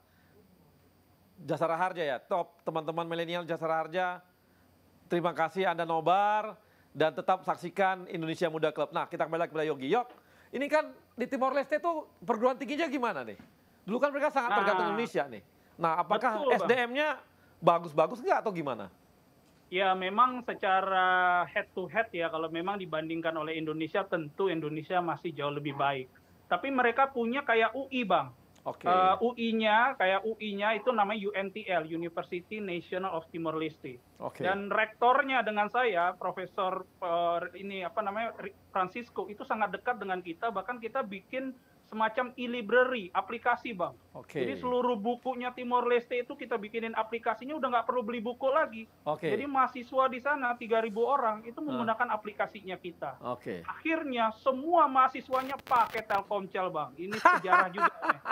Jasara Harja ya, top teman-teman milenial Jasara Harja. Terima kasih Anda nobar dan tetap saksikan Indonesia Muda Club. Nah, kita kembali lagi kepada Yogi. Yok, ini kan di Timor Leste tuh perguruan tingginya gimana nih? Dulu kan mereka sangat nah, tergantung Indonesia nih. Nah, apakah betul, S D M-nya bagus-bagus nggak atau gimana? Ya, memang secara head to head ya, kalau memang dibandingkan oleh Indonesia, tentu Indonesia masih jauh lebih baik. Tapi mereka punya kayak U I, Bang. Okay. Uh, U I-nya, kayak U I-nya itu namanya U N T L, University National of Timor Leste. Okay. Dan rektornya dengan saya, Profesor uh, ini apa namanya Francisco, itu sangat dekat dengan kita. Bahkan kita bikin semacam e-library, aplikasi, Bang. Okay. Jadi seluruh bukunya Timor Leste itu kita bikinin aplikasinya, udah nggak perlu beli buku lagi. Okay. Jadi mahasiswa di sana tiga ribu orang itu menggunakan uh. aplikasinya kita. Okay. Akhirnya semua mahasiswanya pakai Telkomcel, Bang. Ini sejarah juga.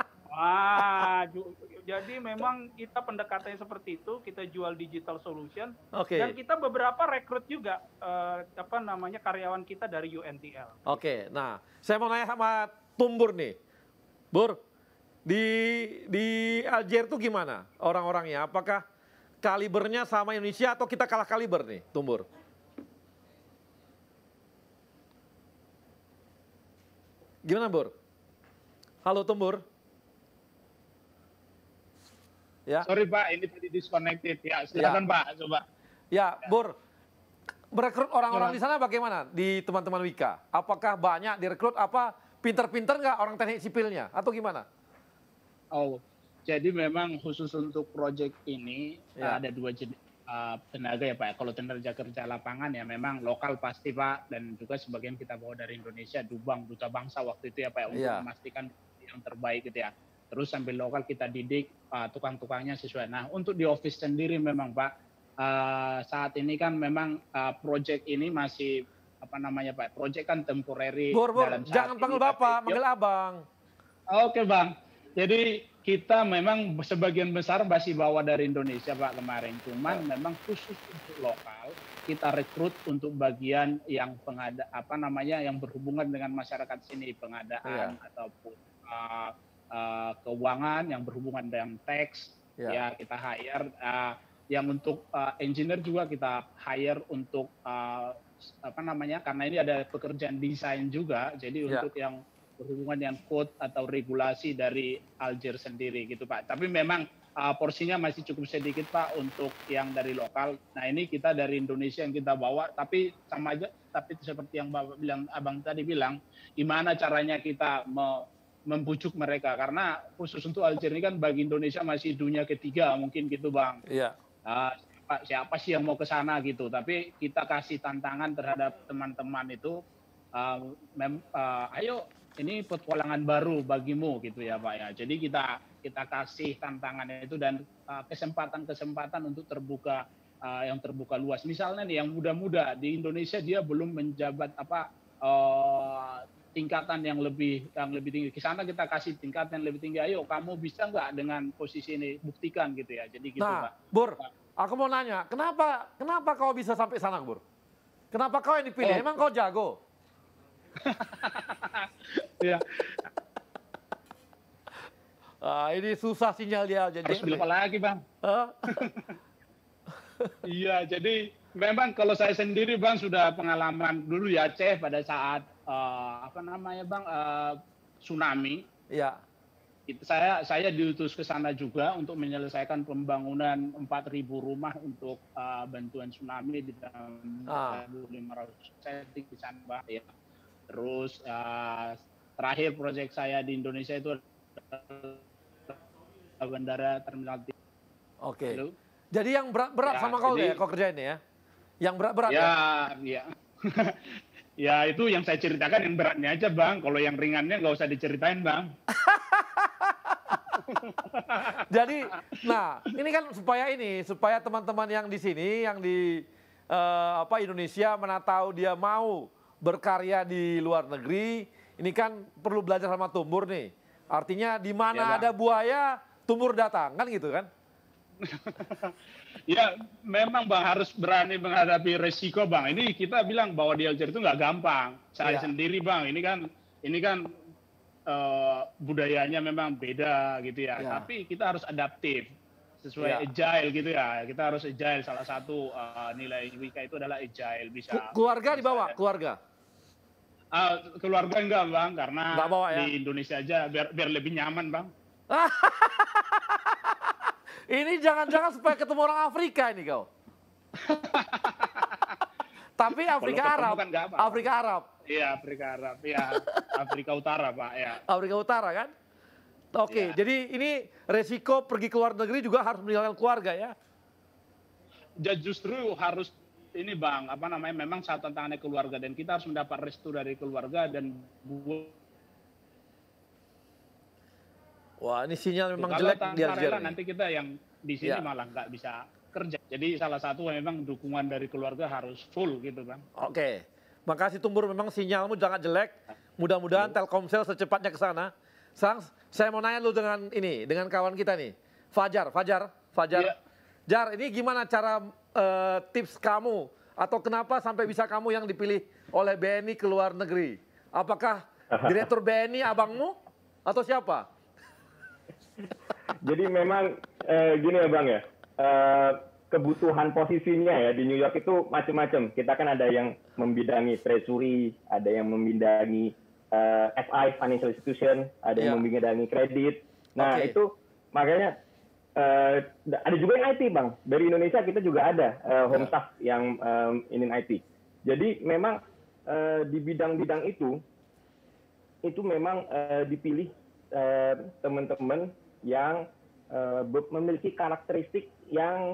Wah, jadi memang kita pendekatannya seperti itu, kita jual digital solution, okay. Dan kita beberapa rekrut juga uh, apa namanya karyawan kita dari U N T L. Oke, okay. Nah saya mau nanya sama Tumbur nih, Bur, di di Aljer tuh gimana orang-orangnya? Apakah kalibernya sama Indonesia atau kita kalah kaliber nih, Tumbur? Gimana, Bur? Halo, Tumbur. Ya. Sorry Pak, ini tadi disconnected ya. Silakan ya. Pak, coba. Ya, Bur. Merekrut orang-orang ya. Di sana bagaimana di teman-teman Wika? Apakah banyak direkrut? Apa pinter-pinter nggak orang teknik sipilnya? Atau gimana? Oh, jadi memang khusus untuk proyek ini ya. Ada dua jenis uh, tenaga ya Pak. Kalau tenaga kerja lapangan ya memang lokal pasti Pak. Dan juga sebagian kita bawa dari Indonesia, Dubang, Duta Bangsa waktu itu ya Pak. Untuk ya. Memastikan yang terbaik gitu ya. Terus sambil lokal kita didik uh, tukang-tukangnya sesuai. Nah untuk di office sendiri memang Pak, uh, saat ini kan memang uh, proyek ini masih apa namanya Pak, proyek kan temporary. Bor, bor, dalam jangan panggil Bapak, panggil Abang. Oke Bang, jadi kita memang sebagian besar masih bawa dari Indonesia Pak kemarin. Cuman oh. memang khusus untuk lokal, kita rekrut untuk bagian yang pengada, apa namanya, yang berhubungan dengan masyarakat sini, pengadaan yeah. ataupun uh, Uh, keuangan yang berhubungan dengan tax, ya, ya kita hire, uh, yang untuk uh, engineer juga kita hire untuk uh, apa namanya, karena ini ada pekerjaan desain juga, jadi ya. Untuk yang berhubungan dengan code atau regulasi dari Aljer sendiri gitu Pak. Tapi memang uh, porsinya masih cukup sedikit Pak untuk yang dari lokal. Nah ini kita dari Indonesia yang kita bawa, tapi sama aja, tapi seperti yang Bapak bilang, Abang tadi bilang, gimana caranya kita mau membujuk mereka, karena khusus untuk Aljer ini kan bagi Indonesia masih dunia ketiga mungkin gitu Bang. Iya. Uh, siapa, siapa sih yang mau ke sana gitu, tapi kita kasih tantangan terhadap teman-teman itu, uh, mem, uh, ayo ini petualangan baru bagimu gitu ya Pak ya. Jadi kita kita kasih tantangan itu dan uh, kesempatan-kesempatan untuk terbuka uh, yang terbuka luas. Misalnya nih yang muda-muda di Indonesia dia belum menjabat apa uh, tingkatan yang lebih yang lebih tinggi. Di sana kita kasih tingkatan yang lebih tinggi. Ayo kamu bisa nggak dengan posisi ini buktikan gitu ya. Jadi gitu nah, Pak. Bur, aku mau nanya, kenapa kenapa kau bisa sampai sana, Bur? Kenapa kau yang dipilih? Oh. Emang kau jago? Ya. Ah, ini susah sinyal dia. Jadi harus beli apa lagi Bang? Huh? Iya, jadi memang kalau saya sendiri Bang sudah pengalaman dulu di Aceh pada saat uh, apa namanya Bang uh, tsunami. Iya. Itu saya saya diutus ke sana juga untuk menyelesaikan pembangunan empat ribu rumah untuk uh, bantuan tsunami di tahun Ah. seribu lima ratus saya di sana Bang ya. Terus uh, terakhir proyek saya di Indonesia itu bandara terminal tiga. Oke. Halo? Jadi yang berat-berat Ya, sama kau jadi- ya, kau kerjain ya? Yang berat-berat ya? Ya, ya. Ya itu yang saya ceritakan yang beratnya aja Bang. Kalau yang ringannya nggak usah diceritain Bang. Jadi, nah ini kan supaya ini, supaya teman-teman yang di sini, yang di eh, apa Indonesia mana tahu dia mau berkarya di luar negeri, ini kan perlu belajar sama Tumbur nih. Artinya di mana Ya, Bang. ada buaya, Tumbur datang, kan gitu kan? Ya memang Bang harus berani menghadapi resiko Bang. Ini kita bilang bahwa di Aljazair itu nggak gampang. Saya Ya. sendiri Bang, ini kan ini kan eh, budayanya memang beda gitu ya. Ya. Tapi kita harus adaptif sesuai Ya. agile gitu ya. Kita harus agile. Salah satu eh, nilai Wika itu adalah agile. Bisa. Ku- Keluarga dibawa, keluarga. Ah, keluarga enggak Bang, karena Nggak bawa, ya? di Indonesia aja biar biar lebih nyaman Bang. Ini jangan-jangan supaya ketemu orang Afrika ini kau. Tapi Afrika ketemu Arab, kan nggak apa-apa. Afrika Arab, Iya Afrika Arab, ya Afrika Utara Pak ya. Afrika Utara kan? Oke, jadi ini resiko pergi ke luar negeri juga harus meninggalkan keluarga ya? Ya justru harus ini Bang, apa namanya memang saat tantangannya keluarga dan kita harus mendapat restu dari keluarga dan buat Wah, ini sinyal memang kalau jelek tanpa di Aljazair rela nih. nanti kita yang di sini Ya. malah nggak bisa kerja. Jadi salah satu memang dukungan dari keluarga harus full gitu Bang. Oke, makasih Tumbur, memang sinyalmu jangan jelek. Mudah-mudahan Telkomsel secepatnya ke sana. Sang, saya mau nanya lu dengan ini, dengan kawan kita nih, Fajar, Fajar, Fajar. Iya. Jar, ini gimana cara eh, tips kamu atau kenapa sampai bisa kamu yang dipilih oleh B N I ke luar negeri? Apakah Direktur B N I abangmu atau siapa? Jadi memang eh, gini ya Bang ya, eh, kebutuhan posisinya ya di New York itu macam-macam. Kita kan ada yang membidangi treasury, ada yang membidangi eh, F I, financial institution, ada yang Ya. membidangi kredit. Nah Oke. itu makanya eh, ada juga yang I T Bang. Dari Indonesia kita juga ada eh, home Ya. staff yang eh, ini I T. Jadi memang eh, di bidang-bidang itu, itu memang eh, dipilih eh, teman-teman yang uh, memiliki karakteristik yang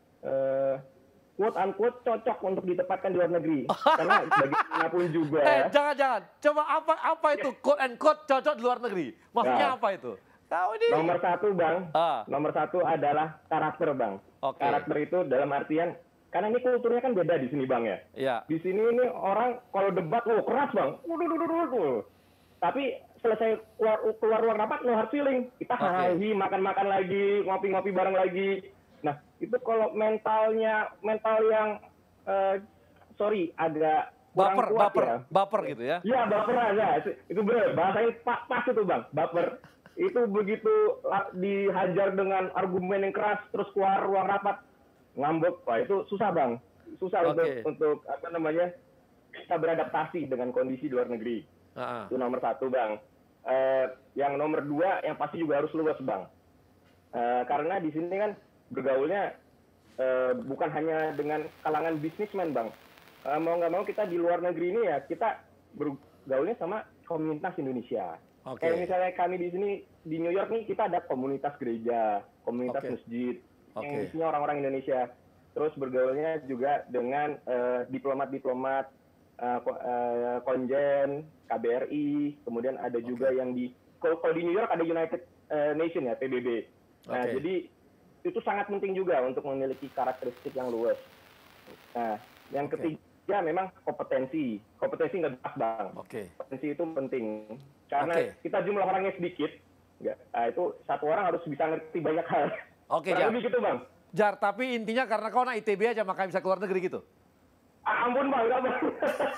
uh, quote unquote cocok untuk ditempatkan di luar negeri. Karena bagaimanapun juga. Eh, jangan-jangan. Coba apa apa itu quote and quote cocok di luar negeri? Maksudnya Nah. apa itu? Kau ini. Nomor satu Bang, Ah. nomor satu adalah karakter Bang. Oke. Karakter itu dalam artian karena ini kulturnya kan beda di sini Bang ya. Iya. Di sini ini orang kalau debat, oh keras Bang. Waduh, waduh, waduh, waduh. Tapi selesai keluar keluar ruang rapat no hard feeling. Kita Oke. hahi, makan-makan lagi, ngopi-ngopi bareng lagi. Nah, itu kalau mentalnya mental yang eh, sorry agak kurang Baper, kuat baper, ya. baper gitu ya? Iya, baperan ya. Itu, itu benar. Bahasanya pas, pas itu Bang, baper. Itu begitu la- dihajar dengan argumen yang keras terus keluar ruang rapat ngambek. Wah, itu susah Bang. Susah Oke. untuk untuk apa namanya? Kita beradaptasi dengan kondisi di luar negeri. Ah, Itu nomor satu Bang. Eh, yang nomor dua yang pasti juga harus luas Bang. Eh, karena di sini kan bergaulnya eh, bukan hanya dengan kalangan bisnismen Bang. Eh, mau nggak mau kita di luar negeri ini ya kita bergaulnya sama komunitas Indonesia. Oke. Kayak misalnya kami di sini di New York nih kita ada komunitas gereja, komunitas Oke. masjid yang Oke. isinya orang-orang Indonesia. Terus bergaulnya juga dengan eh, diplomat-diplomat, eh, ko- eh, konjen, K B R I, kemudian ada juga yang di kalau kalau di New York ada United eh, Nation ya P B B. Nah Oke. jadi itu sangat penting juga untuk memiliki karakteristik yang luas. Nah, yang Oke. ketiga memang kompetensi. Kompetensi nggak bahas bang. Oke. Kompetensi itu penting karena Oke. kita jumlah orangnya sedikit. Nggak, nah, itu satu orang harus bisa ngerti banyak hal. Oke, Kurang Jar. lebih gitu bang. Jar, tapi intinya karena kau anak I T B aja makanya bisa keluar negeri gitu? Ah, ampun bang, nggak bang.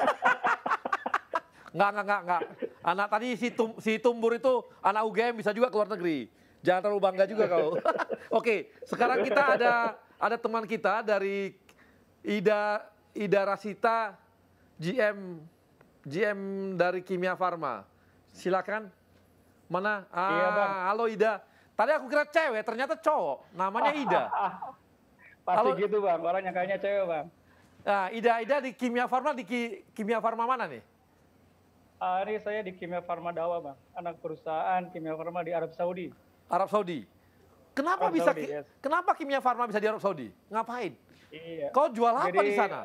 Enggak, enggak, enggak, enggak. Anak tadi si, tum, si Tumbur itu anak U G M bisa juga keluar negeri. Jangan terlalu bangga juga kau. Oke, sekarang kita ada ada teman kita dari Ida Ida Rasita, G M G M dari Kimia Farma. Silakan. Mana? Ah, Iya, Bang. halo Ida. Tadi aku kira cewek, ternyata cowok. Namanya Ida. Pasti Halo. gitu bang, orang yang kayaknya cewek bang. Nah, Ida Ida di Kimia Farma di Ki- Kimia Farma mana nih? Ah, ini saya di Kimia Farma Dawa bang, anak perusahaan Kimia Farma di Arab Saudi. Arab Saudi. Kenapa Arab bisa Saudi, ki- yes. kenapa Kimia Farma bisa di Arab Saudi? Ngapain? Iya. Kau jual apa Jadi, di sana?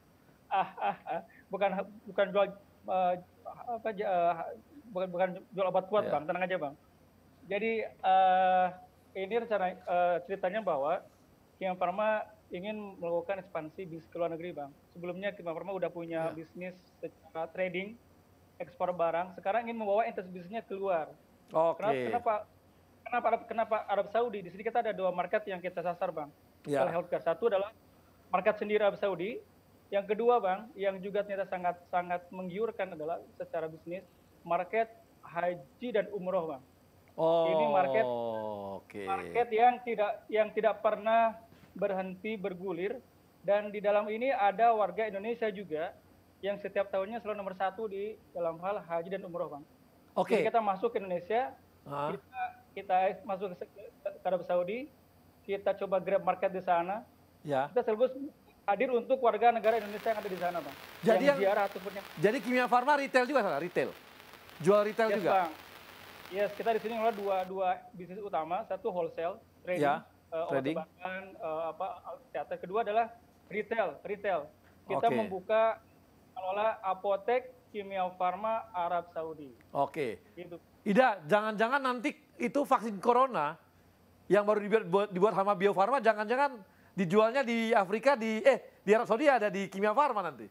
Ah, ah, ah. bukan bukan jual eh, apa ja- eh, bukan bukan jual obat kuat Iya. bang, tenang aja bang. Jadi eh, ini rencana eh, ceritanya bahwa Kimia Farma ingin melakukan ekspansi bisnis ke luar negeri bang. Sebelumnya Kimia Farma udah punya Iya. bisnis secara trading, ekspor barang. Sekarang ingin membawa entitas bisnisnya keluar. Oke. Kenapa, kenapa kenapa Arab, kenapa Arab Saudi? Di sini kita ada dua market yang kita sasar bang. Ya. Healthcare. Satu adalah market sendiri Arab Saudi. Yang kedua bang, yang juga ternyata sangat sangat menggiurkan adalah secara bisnis market haji dan umroh bang. Oh, Ini market oke. market yang tidak yang tidak pernah berhenti bergulir, dan di dalam ini ada warga Indonesia juga yang setiap tahunnya selalu nomor satu di dalam hal haji dan umroh bang. Oke. Jadi kita masuk ke Indonesia, Ah. kita kita masuk ke ke Arab Saudi, kita coba grab market di sana. Ya. Kita sekaligus hadir untuk warga negara Indonesia yang ada di sana bang. Jadi yang yang- ziarah ataupun yang Jadi Kimia Farma retail juga sana, retail. Jual retail yes, juga. bang. Yes, kita di sini ngelola dua dua bisnis utama, satu wholesale trading, Ya, eh, trading. obat-obatan, eh, apa kesehatan. Kedua adalah retail, retail. Kita Oke. membuka mengelola apotek Kimia Farma Arab Saudi. Oke. Gitu. Ida, jangan-jangan nanti itu vaksin corona yang baru dibuat buat- dibuat sama Bio Farma, jangan-jangan dijualnya di Afrika di eh di Arab Saudi ada di Kimia Farma nanti.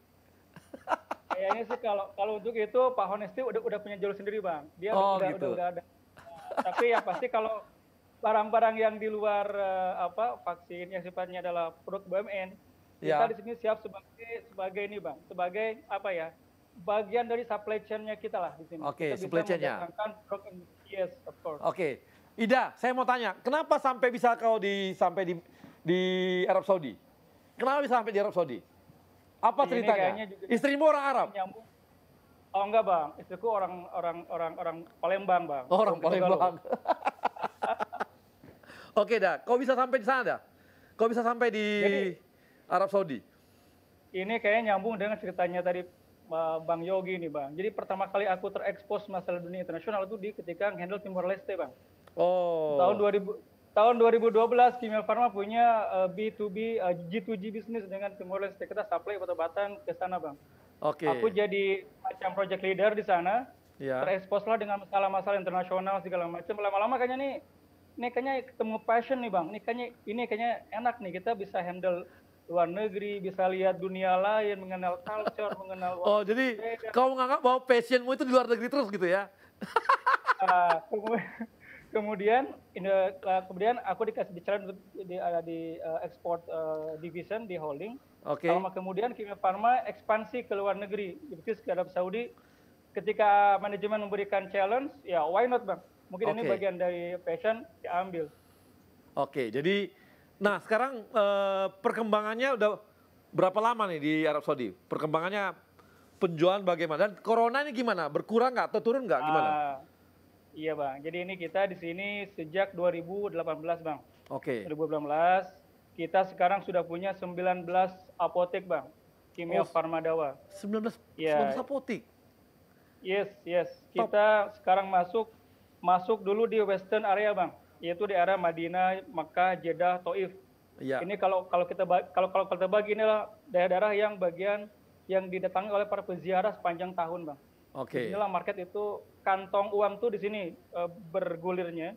Kayaknya sih kalau kalau untuk itu Pak Honesti udah udah punya jalur sendiri bang. Dia Oh, udah, gitu. udah udah ada. Uh, tapi yang pasti kalau barang-barang yang di luar uh, apa vaksin yang sifatnya adalah produk B U M N, kita Ya. di sini siap sebagai sebagai ini bang, sebagai apa ya? Bagian dari supply chain-nya kita lah di sini. Oke, Kita bisa supply chain-nya. mendatangkan produk in- yes, of course. Oke. Ida, saya mau tanya, kenapa sampai bisa kau di sampai di di Arab Saudi? Kenapa bisa sampai di Arab Saudi? Apa Ini ceritanya? kayaknya juga- Istrimu orang Arab? Nyambung. Oh enggak bang, istriku orang orang orang orang Palembang bang. Oh, orang Bukan Tegalog. Palembang. Oke dah, kau bisa sampai di sana dah? Kau bisa sampai di Jadi- Arab Saudi? Ini kayaknya nyambung dengan ceritanya tadi uh, Bang Yogi nih Bang. Jadi pertama kali aku terekspos masalah dunia internasional itu di ketika handle Timor Leste Bang. Oh. Tahun dua ribu tahun dua ribu dua belas Kimia Farma punya uh, B to B uh, G to G bisnis dengan Timor Leste. Kita supply obat-obatan ke sana Bang. Oke. Aku jadi macam project leader di sana. Ya. Terekspos lah dengan masalah-masalah internasional segala macam. Lama-lama kayaknya nih ini kayaknya ketemu passion nih Bang. Ini kayaknya ini kayaknya enak nih kita bisa handle luar negeri, bisa lihat dunia lain, mengenal culture, mengenal. Oh, jadi kau menganggap bahwa passionmu itu di luar negeri terus gitu ya? Ah, kemu- kemudian, ini, uh, kemudian aku dikasih bicara untuk di, ada di uh, export uh, division di holding. Oke. Lama kemudian Kimia Farma ekspansi ke luar negeri, bisnis ke Arab Saudi. Ketika manajemen memberikan challenge, ya why not Bang? Mungkin ini Oke. bagian dari passion diambil. Oke, jadi nah sekarang eh, perkembangannya udah berapa lama nih di Arab Saudi? Perkembangannya penjualan bagaimana? Dan corona ini gimana? Berkurang nggak atau turun nggak? Gimana? Ah, iya Bang, jadi ini kita di sini sejak dua ribu delapan belas Bang. Oke. dua ribu delapan belas, kita sekarang sudah punya sembilan belas apotek Bang. Kimia Oh, Farma Dawa. sembilan belas, Ya. sembilan belas apotek? Yes, yes. Kita sekarang masuk masuk dulu di western area Bang, yaitu di area Madinah, Makkah, Jeddah, Taif. Iya. Ini kalau kalau kita ba- kalau kalau kita bagi inilah daerah-daerah yang bagian yang didatangi oleh para peziarah sepanjang tahun Bang. Oke. Inilah market itu kantong uang tuh di sini eh, bergulirnya.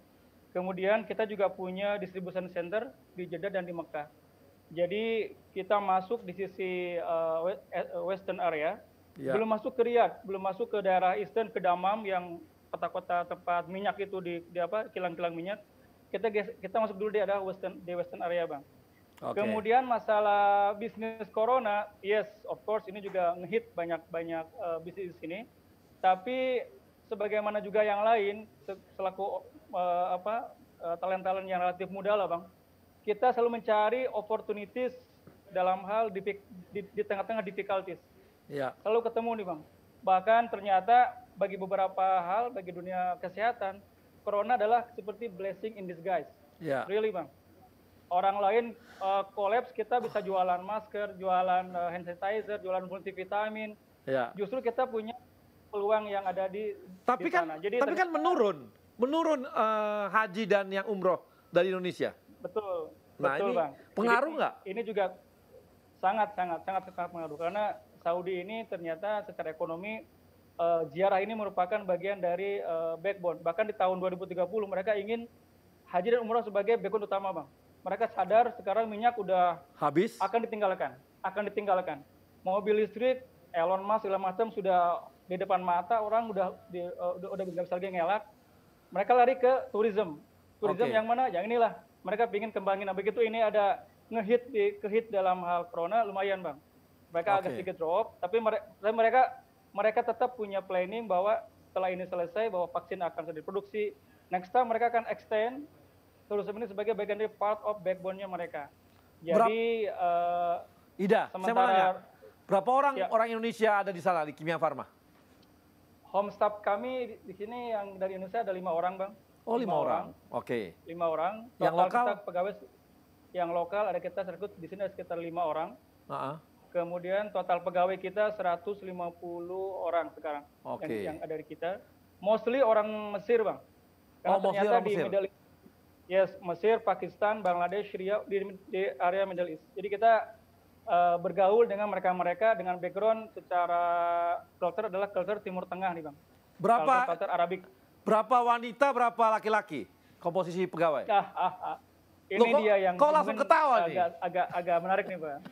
Kemudian kita juga punya distribution center di Jeddah dan di Mekah. Jadi kita masuk di sisi uh, western area, ya. belum masuk ke Riyadh, belum masuk ke daerah eastern, ke Dammam yang kota-kota tempat minyak itu di, di apa kilang-kilang minyak. Kita kita masuk dulu di ada western di western area, Bang. Okay. Kemudian masalah bisnis corona, yes, of course ini juga ngehit banyak-banyak uh, bisnis di sini. Tapi sebagaimana juga yang lain selaku uh, apa uh, talent-talent yang relatif muda lah, Bang. Kita selalu mencari opportunities dalam hal di, di, di tengah-tengah difficulties. Ya. Selalu ketemu nih, Bang. Bahkan ternyata bagi beberapa hal, bagi dunia kesehatan, corona adalah seperti blessing in disguise. Ya. Really, Bang. Orang lain uh, collapse, kita bisa jualan masker, jualan uh, hand sanitizer, jualan multivitamin. Ya. Justru kita punya peluang yang ada di, tapi di kan, sana. Jadi tapi kan menurun, menurun uh, haji dan yang umroh dari Indonesia. Betul, nah, betul ini Bang. Pengaruh nggak? Ini, ini juga sangat, sangat, sangat, sangat pengaruh. Karena Saudi ini ternyata secara ekonomi, uh, ziarah ini merupakan bagian dari uh, backbone. Bahkan di tahun dua ribu tiga puluh mereka ingin haji dan umroh sebagai backbone utama, Bang. Mereka sadar sekarang minyak udah habis, akan ditinggalkan, akan ditinggalkan. Mobil listrik, Elon Musk segala macam sudah di depan mata, orang udah di, uh, udah udah nggak bisa lagi ngelak. Mereka lari ke tourism, tourism okay. yang mana? Yang inilah. Mereka ingin kembangin. Nah, begitu ini ada ngehit di kehit dalam hal corona lumayan, Bang. Mereka okay. agak sedikit drop, tapi mereka mereka mereka tetap punya planning bahwa setelah ini selesai bahwa vaksin akan sudah diproduksi. Next time mereka akan extend tourism ini sebagai bagian dari part of backbone-nya mereka. Jadi uh, Ida, sementara, saya mau nanya, berapa orang ya. orang Indonesia ada di sana di Kimia Farma? Home staff kami di, di sini yang dari Indonesia ada lima orang, Bang. Oh, lima, lima orang. orang. Oke. Okay. Lima orang. Total yang lokal? Kita pegawai yang lokal ada kita rekrut di sini ada sekitar lima orang. Uh-huh. Kemudian total pegawai kita seratus lima puluh orang sekarang. Oke. Okay. Yang, yang ada di kita. Mostly orang Mesir, Bang. Karena oh, ternyata orang di Mesir. Middle East. Yes, Mesir, Pakistan, Bangladesh, Syria di, di area Middle East. Jadi kita uh, bergaul dengan mereka-mereka dengan background secara culture adalah culture Timur Tengah nih, Bang. Berapa? Culture, culture Arabik. Berapa wanita, berapa laki-laki komposisi pegawai? Ah, ah, ah. Ini Loh, dia yang kok langsung ketawa agak, nih? Agak, agak menarik nih, Pak.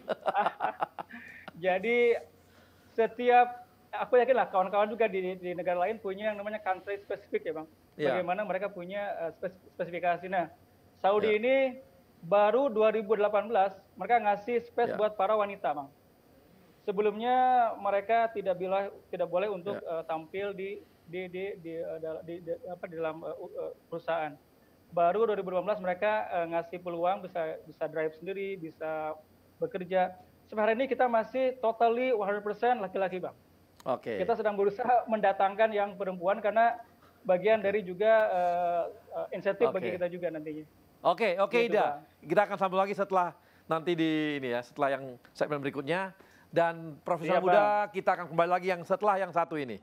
Jadi setiap, aku yakin lah kawan-kawan juga di, di negara lain punya yang namanya country specific ya, Bang. Yeah. Bagaimana mereka punya uh, spesifikasi. Nah, Saudi yeah. ini baru dua ribu delapan belas mereka ngasih space yeah. buat para wanita, Bang. Sebelumnya mereka tidak bila, tidak boleh untuk yeah. uh, tampil di di di di, uh, di, di apa di dalam uh, uh, perusahaan. Baru dua ribu delapan belas mereka uh, ngasih peluang bisa bisa drive sendiri, bisa bekerja. Sampai hari ini kita masih totally seratus persen laki-laki, Bang. Oke. Okay. Kita sedang berusaha mendatangkan yang perempuan karena bagian dari juga uh, uh, insentif okay. bagi kita juga nantinya. Oke, okay, oke okay, gitu, Ida. Bang. Kita akan sambung lagi setelah nanti di ini ya, setelah yang segmen berikutnya. Dan Profesional iya, Muda Bang. Kita akan kembali lagi yang setelah yang satu ini.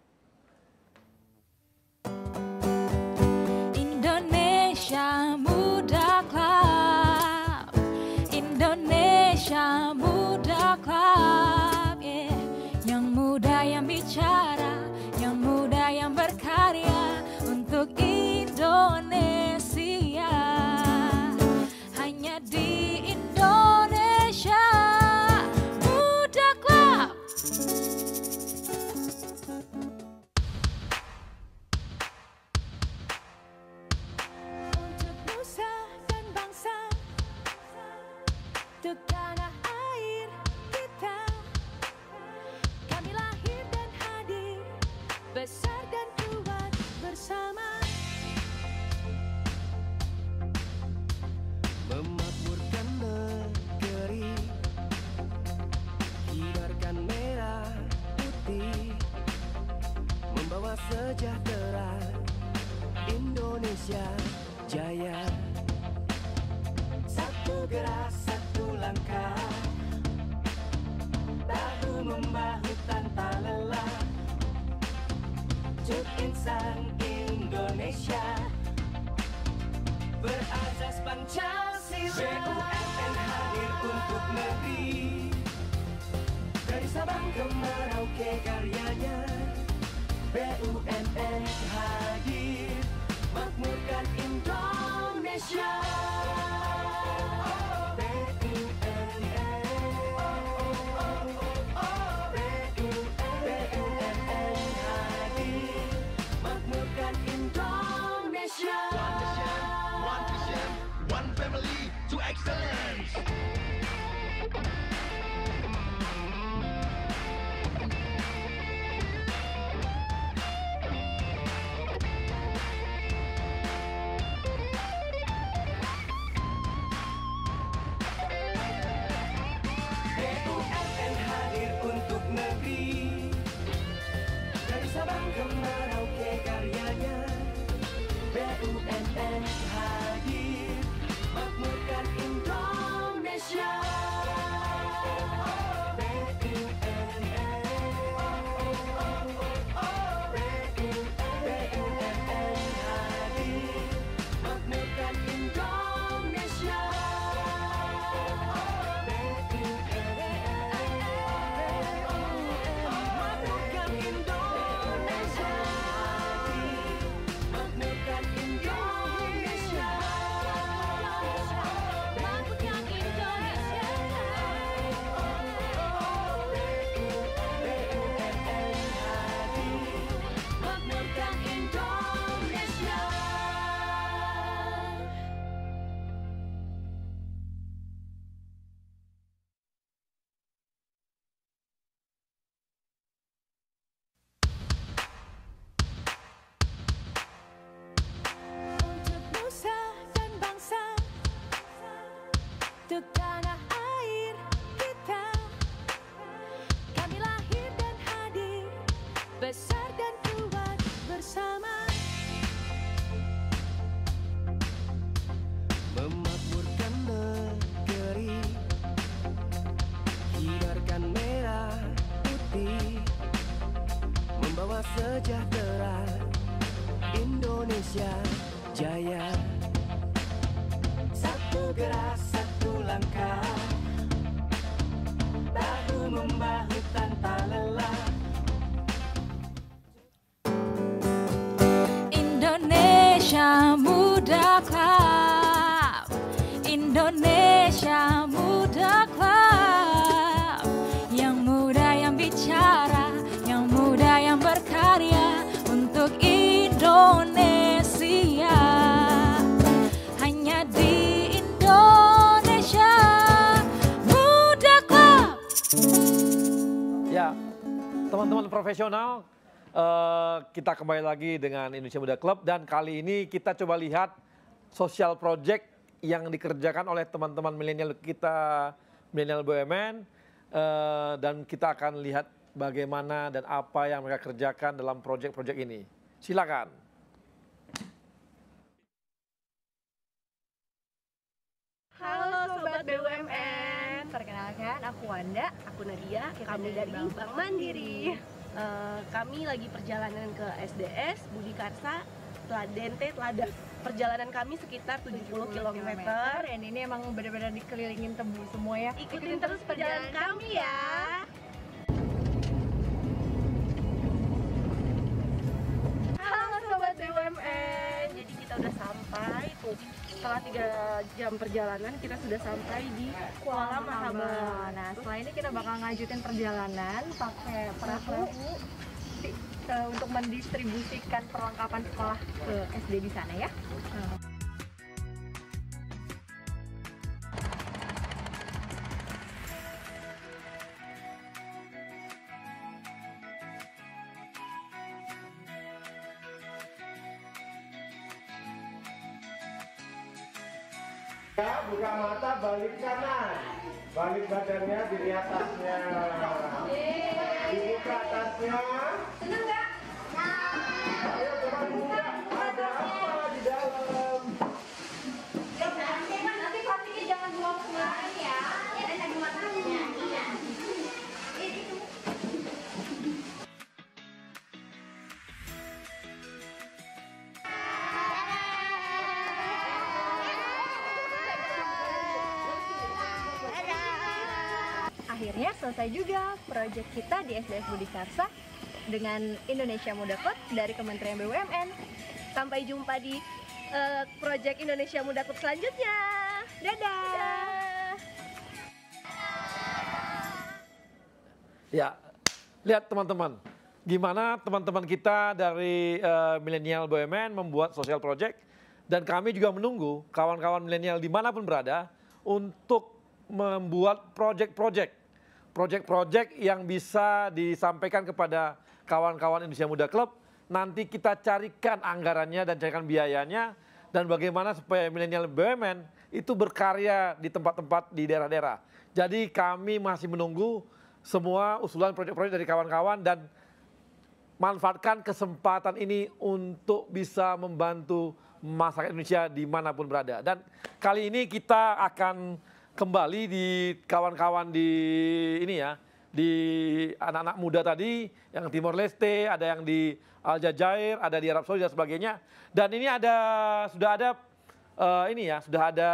Indonesia Muda Club, Indonesia Muda Club, yeah. Yang muda yang bicara, yang muda yang berkarya untuk Indonesia, hanya di Indonesia Muda Club. Untuk tanah air kita, kami lahir dan hadir, besar dan kuat bersama. Memakmurkan negeri, kibarkan merah putih, membawa sejahtera, Indonesia jaya. Satu gerak, satu langkah, bahu membahu tanpa lelah, untuk insan Indonesia berazas Pancasila. B U M N hadir untuk negeri, dari Sabang ke Merauke karyanya. B U M N hadir makmurkan Indonesia. Indonesia. Makmurkan Indonesia. One vision, one vision, one family to excellence. B U M N hadir untuk negeri, dari Sabang ke Merauke karyanya. B U M N hadir, makmurkan Indonesia. B U M N, B U M N hadir, makmurkan Indonesia. Untuk nusa dan bangsa, untuk tanah air kita, kami lahir dan hadir, besar dan kuat bersama. Memakmurkan negeri, kibarkan merah putih, membawa sejahtera, Indonesia jaya. Satu gerak, satu langkah, bahu membahu tanpa lelah. Indonesia Muda Club, Indonesia Muda Club, yang muda yang bicara, yang muda yang berkarya untuk Indonesia. Hanya di Indonesia Muda Club. Ya, teman-teman profesional, eh, kita kembali lagi dengan Indonesia Muda Club dan kali ini kita coba lihat social project yang dikerjakan oleh teman-teman milenial kita, milenial B U M N, eh, dan kita akan lihat bagaimana dan apa yang mereka kerjakan dalam project-project ini. Silakan. Halo Sobat B U M N, perkenalkan aku Wanda, aku Nadia, kami dari Bank Mandiri. Eh, kami lagi perjalanan ke S D S, Budi Karsa, Teladan T, Teladan. Perjalanan kami sekitar tujuh puluh kilometer. Dan ini emang benar-benar dikelilingin tebu semua ya. Ikutin terus perjalanan kami ya. Halo Sobat B U M N, jadi kita udah sampai tuh. Setelah tiga jam perjalanan kita sudah sampai di Kuala Mahabar. Nah, setelah ini kita bakal ngajutin perjalanan pakai perahu di- eh, untuk mendistribusikan perlengkapan sekolah ke S D di sana ya. Ya, buka mata, balik kanan. Balik badannya, dilihat tasnya. Dibuka tasnya. Seneng nggak? Ayo teman muda, ada apa di dalam? Nanti plastiknya jangan buang sembarangan ya. Ya, dan ada matanya. Iya. Itu. Akhirnya selesai juga proyek kita di S D S Budi Karsa dengan Indonesia Muda Club dari Kementerian B U M N. Sampai jumpa di uh, Project Indonesia Muda Club selanjutnya. Dadah. Dadah. Ya, lihat teman-teman, gimana teman-teman kita dari uh, milenial B U M N membuat social project, dan kami juga menunggu kawan-kawan milenial dimanapun berada untuk membuat project-project, project-project yang bisa disampaikan kepada kawan-kawan Indonesia Muda Club. Nanti kita carikan anggarannya dan carikan biayanya, dan bagaimana supaya milenial B U M N itu berkarya di tempat-tempat di daerah-daerah. Jadi kami masih menunggu semua usulan proyek-proyek dari kawan-kawan, dan manfaatkan kesempatan ini untuk bisa membantu masyarakat Indonesia dimanapun berada. Dan kali ini kita akan kembali di kawan-kawan di ini ya, di anak-anak muda tadi, yang Timor Leste, ada yang di Aljazair, ada di Arab Saudi dan sebagainya. Dan ini ada, sudah ada uh, ini ya, sudah ada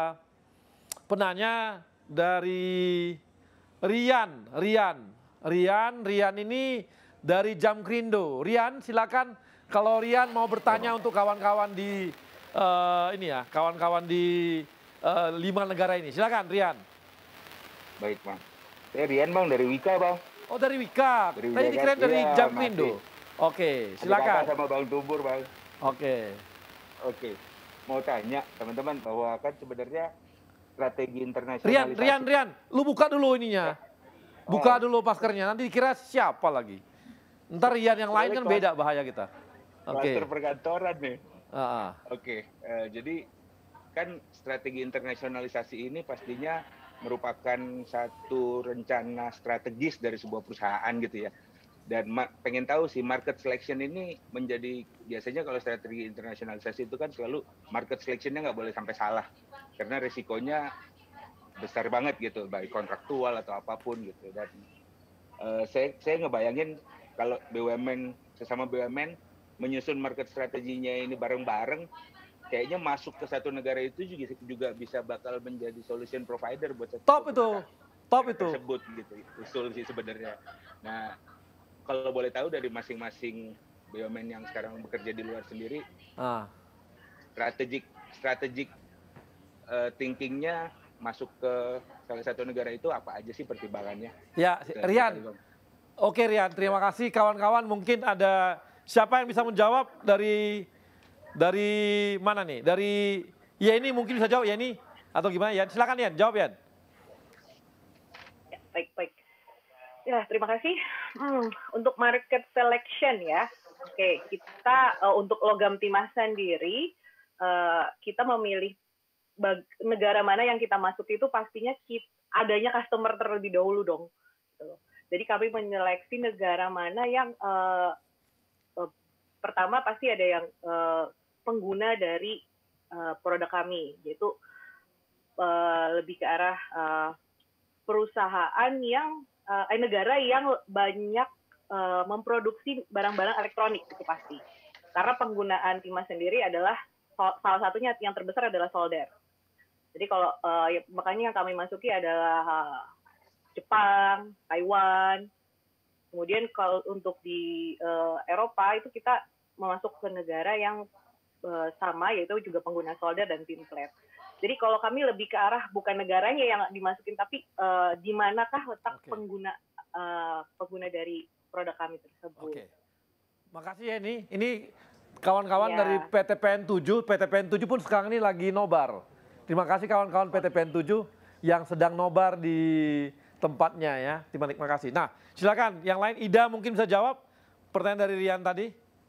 penanya dari Rian, Rian, Rian, Rian ini dari Jamkrindo. Rian, silakan kalau Rian mau bertanya untuk kawan-kawan di uh, ini ya, kawan-kawan di uh, lima negara ini. Silakan Rian. Baik Bang, saya Rian Bang dari Wika Bang. Oh dari Wika, dari tadi dikira dari iya, Jamkrindo. Oke, silakan. Sama Bang Tubur Bang. Oke. Oke, mau tanya teman-teman bahwa kan sebenarnya strategi internasional. Rian, Rian, Rian, lu buka dulu ininya. Buka Oh. dulu maskernya, nanti dikira siapa lagi. Ntar Rian yang lain kan beda bahaya kita. Oke. Kluster perkantoran nih. Uh-uh. Oke, eh, jadi kan strategi internasionalisasi ini pastinya merupakan satu rencana strategis dari sebuah perusahaan gitu ya. Dan ma- pengen tahu sih market selection ini menjadi, biasanya kalau strategi internasionalisasi itu kan selalu market selectionnya nggak boleh sampai salah. Karena risikonya besar banget gitu, baik kontraktual atau apapun gitu. Dan uh, saya, saya ngebayangin kalau B U M N, sesama B U M N, menyusun market strateginya ini bareng-bareng, kayaknya masuk ke satu negara itu juga, juga bisa bakal menjadi solution provider buat satu top itu, top itu tersebut gitu, usul sih sebenarnya. Nah, kalau boleh tahu dari masing-masing B U M N yang sekarang bekerja di luar sendiri, ah. strategik strategik uh, thinkingnya masuk ke salah satu negara itu apa aja sih pertimbangannya? Ya, Rian. Oke Rian, terima kasih kawan-kawan. Mungkin ada siapa yang bisa menjawab dari dari mana nih? Dari ya ini mungkin bisa jawab ya ini atau gimana ya? Silakan Yan, jawab Yan. Ya, baik baik. Ya terima kasih. Hmm, untuk market selection ya. Oke, kita uh, untuk logam timah sendiri uh, kita memilih bag- negara mana yang kita masuk itu pastinya kita, adanya customer terlebih dahulu dong. Gitu. Jadi kami menyeleksi negara mana yang uh, uh, pertama pasti ada yang uh, pengguna dari uh, produk kami, yaitu uh, lebih ke arah uh, perusahaan yang uh, eh, negara yang banyak uh, memproduksi barang-barang elektronik itu pasti. Karena penggunaan timah sendiri adalah salah satunya yang terbesar adalah solder. Jadi kalau uh, ya, makanya yang kami masuki adalah uh, Jepang, Taiwan. Kemudian kalau untuk di uh, Eropa itu kita masuk ke negara yang uh, sama, yaitu juga pengguna solder dan tinplate. Jadi kalau kami lebih ke arah bukan negaranya yang dimasukin, tapi uh, di manakah letak okay. pengguna uh, pengguna dari produk kami tersebut. Oke. Okay. Makasih ya ini. Ini kawan-kawan ya. dari P T P N tujuh. P T P N tujuh pun sekarang ini lagi nobar. Terima kasih kawan-kawan P T P N tujuh yang sedang nobar di tempatnya ya. Terima kasih. Nah, silakan yang lain. Ida mungkin bisa jawab pertanyaan dari Rian tadi.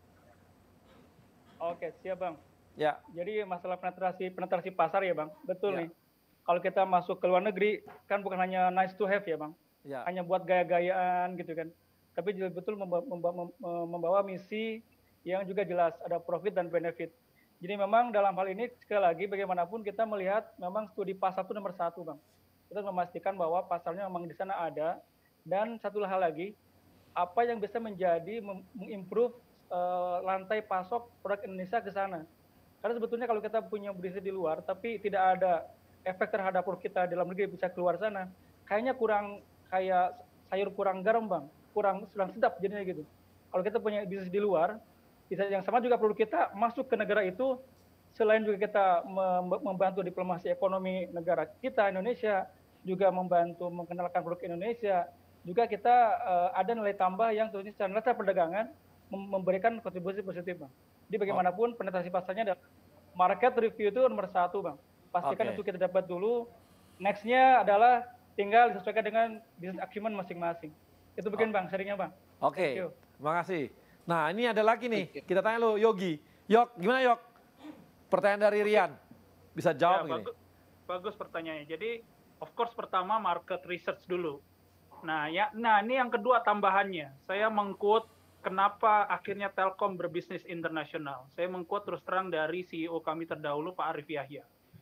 Oke, siap Bang. Ya. Jadi masalah penetrasi penetrasi pasar ya Bang. Betul ya. nih. Kalau kita masuk ke luar negeri kan bukan hanya nice to have ya Bang. Ya. Hanya buat gaya-gayaan gitu kan. Tapi juga betul membawa, membawa, membawa misi yang juga jelas, ada profit dan benefit. Jadi memang dalam hal ini sekali lagi bagaimanapun kita melihat memang studi pasar itu nomor satu Bang. Kita memastikan bahwa pasarnya memang di sana ada, dan satu hal lagi, apa yang bisa menjadi mengimprove uh, lantai pasok produk Indonesia ke sana. Karena sebetulnya kalau kita punya bisnis di luar, tapi tidak ada efek terhadap produk kita di dalam negeri bisa keluar sana, kayaknya kurang, kayak sayur kurang garam Bang, kurang kurang sedap jadinya gitu. Kalau kita punya bisnis di luar, bisa yang sama juga produk kita masuk ke negara itu selain juga kita membantu diplomasi ekonomi negara kita Indonesia, juga membantu mengenalkan produk Indonesia, juga kita uh, ada nilai tambah yang tentunya secara neraca perdagangan memberikan kontribusi positif, Bang. Jadi bagaimanapun penetrasi pasarnya adalah market review itu nomor satu, Bang. Pastikan okay. itu kita dapat dulu. Next-nya adalah tinggal disesuaikan dengan business acumen masing-masing. Itu begini, Bang, sharingnya, Bang. Oke, okay. Terima kasih. Nah, ini ada lagi nih. Kita tanya lu, Yogi. Yok, gimana Yok? Pertanyaan dari Rian. Bisa jawab ya, gini. Bagus, bagus pertanyaannya. Jadi, of course pertama market research dulu. Nah, ya, nah ini yang kedua tambahannya. Saya mengquote kenapa akhirnya Telkom berbisnis internasional. Saya mengquote terus terang dari C E O kami terdahulu, Pak Arif Yahya.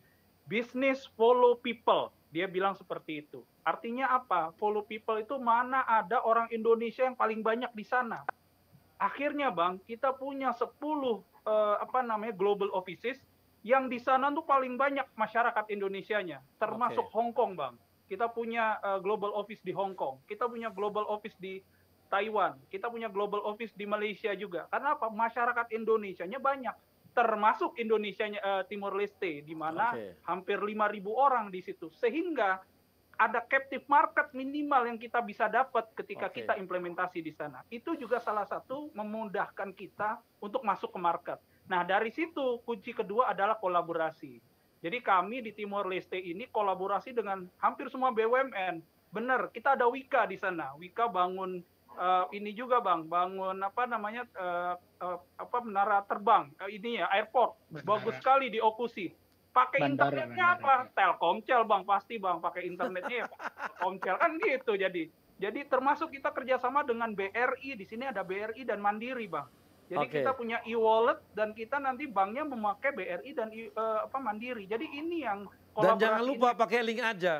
Business follow people. Dia bilang seperti itu. Artinya apa? Follow people itu mana ada orang Indonesia yang paling banyak di sana. Akhirnya, Bang, kita punya sepuluh eh, apa namanya global offices yang di sana tuh paling banyak masyarakat Indonesianya, termasuk okay. Hong Kong, Bang. Kita punya uh, global office di Hong Kong, kita punya global office di Taiwan, kita punya global office di Malaysia juga. Karena apa? Masyarakat Indonesianya banyak, termasuk Indonesianya uh, Timor Leste, di mana okay. hampir lima ribu orang di situ. Sehingga ada captive market minimal yang kita bisa dapat ketika okay. kita implementasi di sana. Itu juga salah satu memudahkan kita untuk masuk ke market. Nah, dari situ kunci kedua adalah kolaborasi. Jadi kami di Timor Leste ini kolaborasi dengan hampir semua B U M N. Benar, kita ada Wika di sana. Wika bangun uh, ini juga, Bang, bangun apa namanya uh, uh, apa menara terbang. Uh, ini ya airport. Bandara. Bagus sekali di Okusi. Pakai bandara, internetnya bandara. Apa? Telkomsel, Bang, pasti, Bang, pakai internetnya ya Telkomsel kan gitu. Jadi jadi termasuk kita kerjasama dengan B R I. Di sini ada B R I dan Mandiri, Bang. Jadi okay. kita punya e-wallet dan kita nanti banknya memakai B R I dan uh, apa Mandiri. Jadi ini yang kolaborasi. Dan jangan lupa ini. Pakai link aja.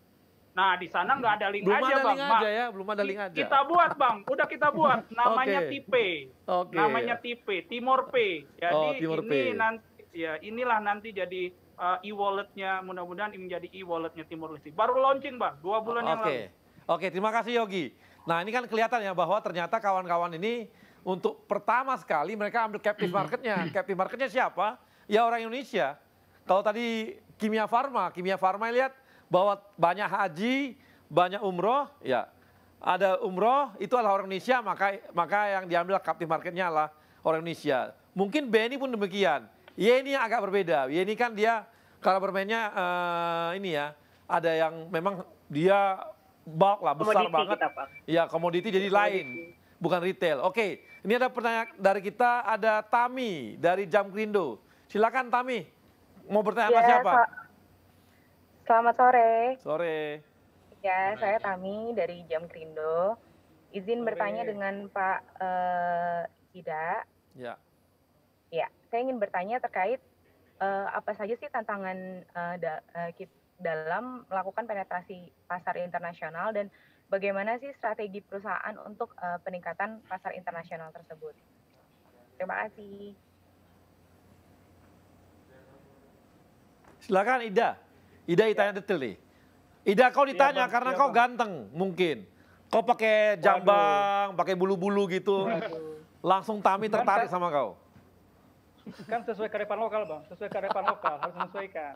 Nah, di sana nggak ada link belum aja, ada Bang. Link aja ya, belum ada link aja. Kita buat, Bang. Udah kita buat. Namanya okay. Tipe. Okay. Namanya Tipe, Timor Pay. Jadi oh, Timor ini Pay. nanti ya inilah nanti jadi uh, e-walletnya. Mudah-mudahan ini menjadi e-walletnya Timor Leste. Baru launching, Bang. Dua bulan oh, yang okay. lalu. Oke, okay, terima kasih Yogi. Nah, ini kan kelihatan ya bahwa ternyata kawan-kawan ini untuk pertama sekali mereka ambil captive marketnya. Captive marketnya siapa? Ya orang Indonesia. Kalau tadi Kimia Farma, Kimia Farma lihat bahwa banyak haji, banyak umroh, ya ada umroh itu adalah orang Indonesia, maka maka yang diambil captive marketnya adalah orang Indonesia. Mungkin B N I pun demikian. Y ini yang agak berbeda. Y ini kan dia kalau bermainnya uh, ini ya, ada yang memang dia bulk lah, besar komoditi banget. Ya komoditi jadi komoditi. Lain. Bukan retail. Oke, ini ada pertanyaan dari kita, ada Tami dari Jamkrindo. Silakan Tami, mau bertanya ya, apa siapa? So Selamat sore. Sore. Ya, saya Tami dari Jamkrindo. Izin sore. Bertanya dengan Pak uh, Ida. Ya. Ya, saya ingin bertanya terkait uh, apa saja sih tantangan uh, da uh, dalam melakukan penetrasi pasar internasional dan bagaimana sih strategi perusahaan untuk uh, peningkatan pasar internasional tersebut? Terima kasih. Silakan Ida. Ida ditanya ya. Detail nih. Ida kau ditanya ya, bang, karena ya, kau bang. Ganteng mungkin. Kau pakai jambang, pakai bulu-bulu gitu. Waduh. Langsung Tami tertarik sama kau. Kan sesuai kearifan lokal, Bang. Sesuai kearifan lokal, harus menyesuaikan.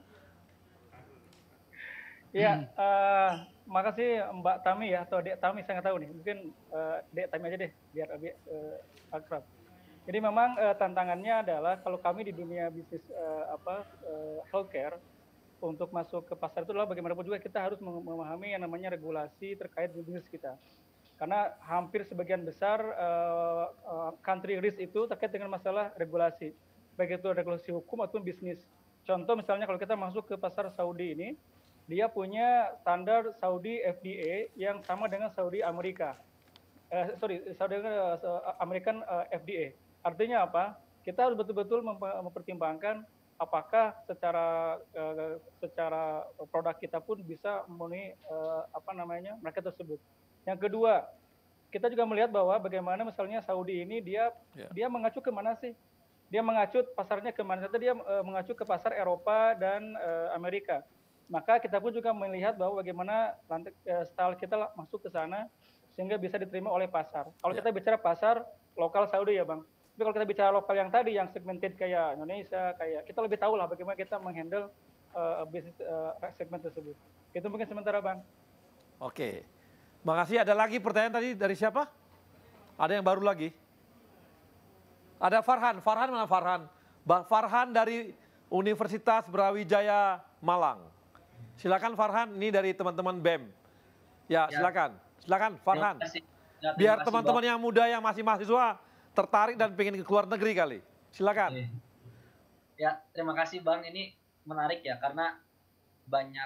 Ya, uh, makasih Mbak Tami ya, atau Dek Tami, saya nggak tahu nih. Mungkin uh, Dek Tami aja deh, biar lebih uh, akrab. Jadi memang uh, tantangannya adalah kalau kami di dunia bisnis uh, apa uh, healthcare, untuk masuk ke pasar itu adalah bagaimanapun juga kita harus memahami yang namanya regulasi terkait bisnis kita. Karena hampir sebagian besar uh, uh, country risk itu terkait dengan masalah regulasi. Baik itu regulasi hukum ataupun bisnis. Contoh misalnya kalau kita masuk ke pasar Saudi ini, dia punya standar Saudi F D A yang sama dengan Saudi Amerika. Eh, sorry, Saudi uh, American uh, F D A. Artinya apa? Kita harus betul-betul mempertimbangkan apakah secara uh, secara produk kita pun bisa memenuhi uh, apa namanya mereka tersebut. Yang kedua, kita juga melihat bahwa bagaimana misalnya Saudi ini dia yeah. dia mengacu ke mana sih? Dia mengacu pasarnya ke mana? Dia uh, mengacu ke pasar Eropa dan uh, Amerika. Maka kita pun juga melihat bahwa bagaimana lantai, uh, style kita masuk ke sana sehingga bisa diterima oleh pasar. Kalau yeah. kita bicara pasar lokal Saudi ya Bang, Tapi kalau kita bicara lokal yang tadi, yang segmented kayak Indonesia, kayak kita lebih tahu lah bagaimana kita menghandle uh, bisnis uh, segmen tersebut. Itu mungkin sementara Bang. Oke, makasih. Ada lagi pertanyaan tadi dari siapa? Ada yang baru lagi? Ada Farhan, Farhan mana Farhan? Bah Farhan dari Universitas Brawijaya Malang. Silakan Farhan, ini dari teman-teman B E M. Ya, Ya. silakan. Silakan Farhan. Terima kasih. Ya, terima Biar kasih, teman-teman Bang. yang muda yang masih mahasiswa tertarik dan pengen ke luar negeri kali. Silakan. Ya, terima kasih Bang. Ini menarik ya karena banyak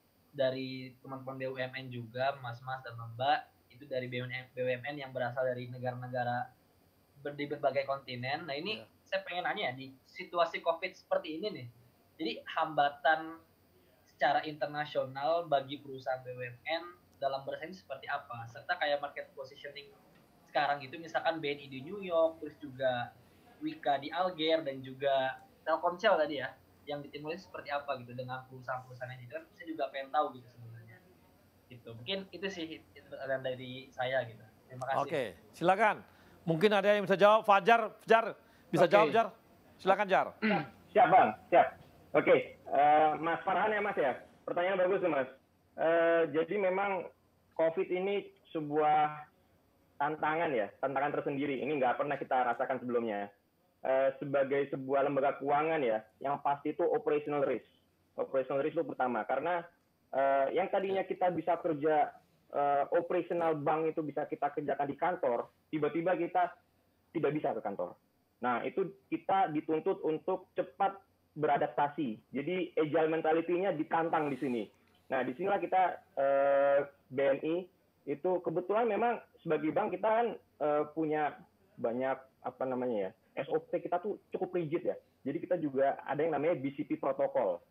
dari teman-teman B U M N juga, Mas-mas dan Mbak, itu dari B U M N, B U M N yang berasal dari negara-negara ber- di berbagai kontinen. Nah, ini saya pengen nanya ya, di situasi Covid seperti ini nih. Jadi hambatan secara internasional bagi perusahaan B U M N dalam bersaing seperti apa? Serta kayak market positioning sekarang itu misalkan B N I di New York, terus juga Wika di Alger, dan juga Telkomsel tadi ya, yang di Timur Leste seperti apa gitu dengan perusahaan-perusahaan ini. Kan saya juga pengen tahu gitu sebenarnya. Gitu. Mungkin itu sih pertanyaan dari saya gitu. Terima kasih. Oke, silakan. Mungkin ada yang bisa jawab. Fajar, Fajar bisa Oke. jawab Jar. Silakan Jar. Siap Bang, siap. Oke, eh, Mas Farhan ya Mas ya. Pertanyaan bagus tuh Mas. Eh, jadi memang COVID ini sebuah tantangan ya, tantangan tersendiri. Ini nggak pernah kita rasakan sebelumnya. Eh, sebagai sebuah lembaga keuangan ya, yang pasti itu operational risk. Operational risk itu pertama, karena eh, yang tadinya kita bisa kerja eh, operational bank itu bisa kita kerjakan di kantor, tiba-tiba kita tidak bisa ke kantor. Nah, itu kita dituntut untuk cepat beradaptasi. Jadi agile mentality-nya ditantang di sini. Nah, disinilah kita eh, B N I itu kebetulan memang sebagai bank kita kan eh, punya banyak apa namanya ya, S O P kita tuh cukup rigid ya. Jadi kita juga ada yang namanya B C P protokol.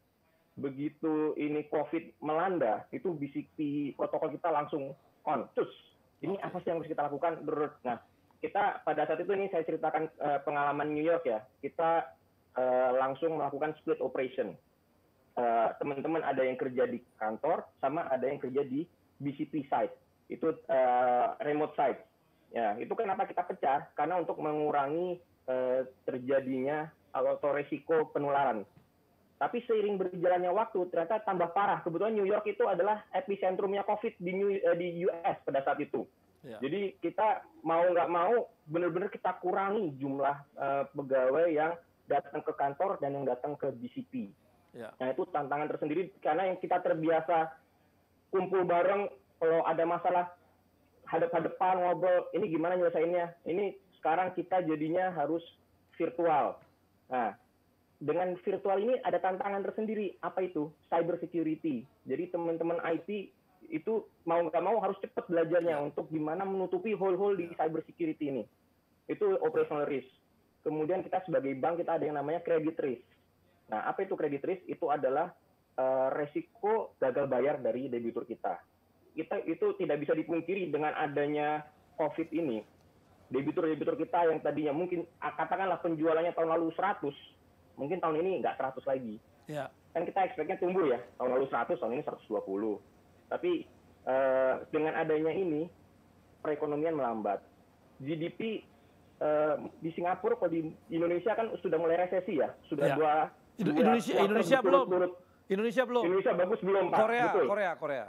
Begitu ini COVID melanda, itu B C P protokol kita langsung on. Terus, ini apa sih yang harus kita lakukan? Nah, kita pada saat itu ini saya ceritakan eh, pengalaman New York ya. Kita eh, langsung melakukan split operation. Eh, teman-teman ada yang kerja di kantor, sama ada yang kerja di B C P site. Itu eh, remote site. Ya, itu kenapa kita pecah? Karena untuk mengurangi eh, terjadinya atau resiko penularan. Tapi seiring berjalannya waktu ternyata tambah parah. Kebetulan New York itu adalah epicentrumnya COVID di, New, eh, di U S pada saat itu. Ya. Jadi kita mau nggak mau benar-benar kita kurangi jumlah eh, pegawai yang datang ke kantor dan yang datang ke B C P. Ya. Nah itu tantangan tersendiri karena yang kita terbiasa kumpul bareng kalau ada masalah hadap-hadapan ngobrol, ini gimana nyelesainnya? Ini sekarang kita jadinya harus virtual. Nah, dengan virtual ini ada tantangan tersendiri. Apa itu? Cyber security. Jadi teman-teman I T itu mau nggak mau harus cepat belajarnya untuk gimana menutupi hole-hole di cyber security ini. Itu operational risk. Kemudian kita sebagai bank kita ada yang namanya credit risk. Nah, apa itu credit risk? Itu adalah uh, resiko gagal bayar dari debitur kita. Kita itu tidak bisa dipungkiri dengan adanya COVID ini. Debitur-debitur kita yang tadinya mungkin katakanlah penjualannya tahun lalu seratus, mungkin tahun ini nggak seratus lagi. Ya. Kan kita expect-nya tumbuh ya. Tahun lalu seratus, tahun ini seratus dua puluh. Tapi eh, dengan adanya ini, perekonomian melambat. G D P eh, di Singapura atau di Indonesia kan sudah mulai resesi ya. Sudah Ya. dua, Indo- dua Indonesia kuartal Indonesia belum. berturut-turut. Indonesia belum. Indonesia bagus belum, Pak. Korea, Betul. Korea, Korea.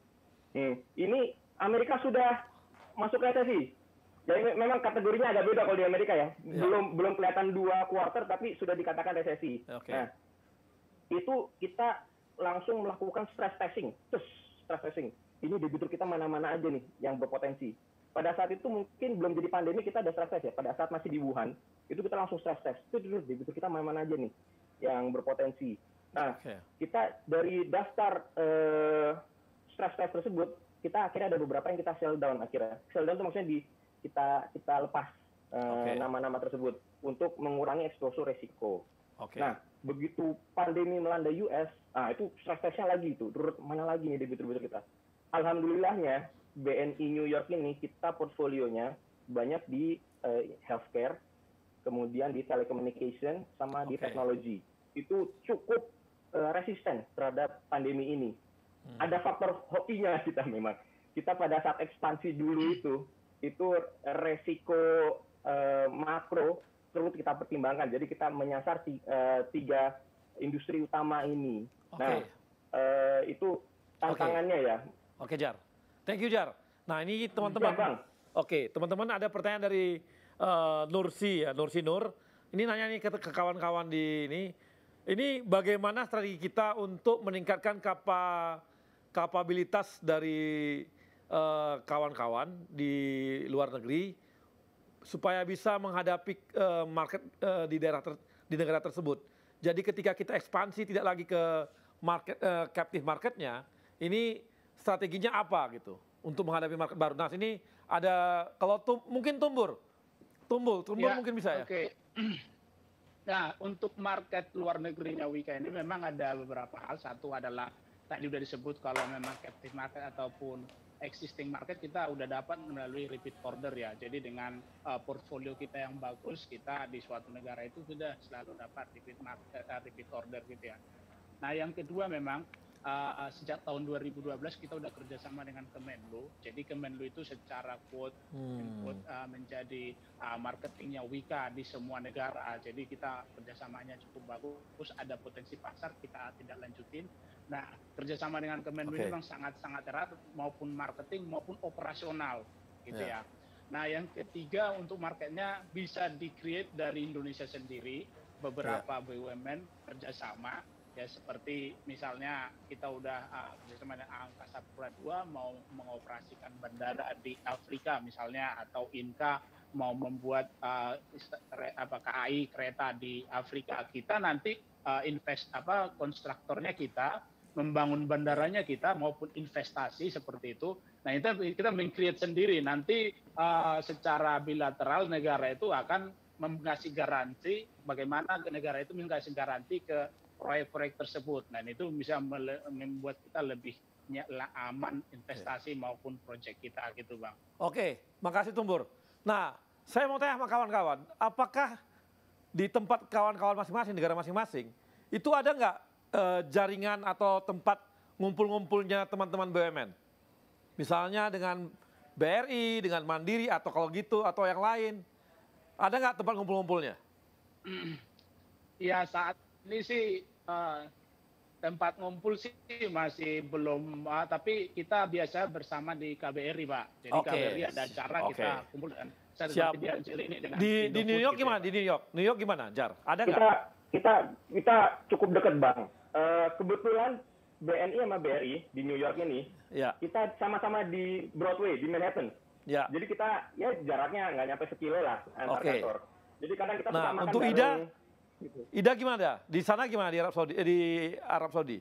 Hmm. Ini Amerika sudah masuk resesi. Jadi me- memang kategorinya agak beda kalau di Amerika ya. Ya. Belum belum kelihatan dua kuarter tapi sudah dikatakan resesi. Oke. Nah, itu kita langsung melakukan stress testing. Terus stress testing. Ini debitur kita mana-mana aja nih yang berpotensi. Pada saat itu mungkin belum jadi pandemi kita ada stress test ya. Pada saat masih di Wuhan, itu kita langsung stress test. Itu dulu debitur kita mana-mana aja nih yang berpotensi. Nah, Oke. kita dari daftar eh, stress test tersebut, kita akhirnya ada beberapa yang kita sell down akhirnya. Sell down itu maksudnya di kita kita lepas eh, Oke. nama-nama tersebut untuk mengurangi exposure resiko. Oke. Nah, begitu pandemi melanda U S, ah itu stress testnya lagi itu, turut mana lagi nih debitur-debitur kita. Alhamdulillahnya B N I New York ini kita portfolionya banyak di eh, healthcare, kemudian di telecommunication, sama di Oke. teknologi. Itu cukup eh, resisten terhadap pandemi ini. Hmm. Ada faktor hokinya kita memang. Kita pada saat ekspansi dulu itu, itu resiko eh, makro perlu kita pertimbangkan. Jadi kita menyasar uh, tiga industri utama ini. Oke. Nah, uh, itu tantangannya Oke. ya. Oke, Jar. Thank you, Jar. Nah, ini teman-teman. Siap, Bang. Oke, teman-teman ada pertanyaan dari uh, Nursi ya, Nursi Nur. Ini nanya nih ke, ke kawan-kawan di ini. Ini bagaimana strategi kita untuk meningkatkan kapa, kapabilitas dari uh, kawan-kawan di luar negeri supaya bisa menghadapi uh, market uh, di daerah ter, di negara tersebut. Jadi ketika kita ekspansi tidak lagi ke market uh, captive marketnya, ini strateginya apa gitu untuk menghadapi market baru. Nah, sini ada kalau tum, mungkin Tumbur, Tumbul, Tumbul Ya, mungkin bisa ya. Oke. Nah, untuk market luar negerinya Wika ini memang ada beberapa hal. Satu adalah tadi sudah disebut kalau memang captive market ataupun existing market kita udah dapat melalui repeat order ya. Jadi dengan uh, portfolio kita yang bagus, kita di suatu negara itu sudah selalu dapat repeat market, uh, repeat order gitu ya. Nah, yang kedua memang uh, uh, sejak tahun dua ribu dua belas kita udah kerjasama dengan Kemenlu. Jadi Kemenlu itu secara quote, Hmm. quote uh, menjadi uh, marketingnya Wika di semua negara. Jadi kita kerjasamanya cukup bagus. Ada potensi pasar kita tidak lanjutin. Nah, kerjasama dengan Kemenlu Oke. ini memang sangat-sangat erat maupun marketing maupun operasional gitu Ya. ya. Nah, yang ketiga untuk marketnya bisa di-create dari Indonesia sendiri, beberapa B U M N kerjasama ya seperti misalnya kita udah uh, kerjasama dengan Angkasa Pura dua mau mengoperasikan bandara di Afrika misalnya atau Inka mau membuat uh, apa K A I kereta di Afrika, kita nanti uh, invest apa konstruktornya kita, membangun bandaranya kita maupun investasi seperti itu. Nah, itu kita meng-create sendiri. Nanti uh, secara bilateral negara itu akan mengasih garansi bagaimana negara itu mengasih garansi ke proyek-proyek tersebut. Nah, itu bisa membuat kita lebih aman investasi maupun proyek kita gitu, Bang. Oke, makasih Tumbur. Nah, saya mau tanya sama kawan-kawan, apakah di tempat kawan-kawan masing-masing, negara masing-masing, itu ada nggak eh, jaringan atau tempat ngumpul-ngumpulnya teman-teman B U M N? Misalnya dengan B R I, dengan Mandiri, atau kalau gitu, atau yang lain. Ada nggak tempat ngumpul-ngumpulnya? Ya, saat ini sih uh, tempat ngumpul sih masih belum, uh, tapi kita biasa bersama di K B R I, Pak. Jadi Oke. K B R I ada acara Oke. kita kumpul dengan Siap. ini dengan Di, di Indofood New York gitu gimana? ya, Di New York, New York gimana, Jar? Ada nggak? Kita kita kita cukup dekat, Bang. Eh, kebetulan B N I sama B R I di New York ini, Ya. kita sama-sama di Broadway di Manhattan. Ya. Jadi kita ya jaraknya nggak nyampe sekilo lah antar Oke. kantor. Jadi kadang kita suka Nah, makan untuk bareng, Ida, gitu. Ida gimana? Di sana gimana di Arab Saudi? eh, Di Arab Saudi?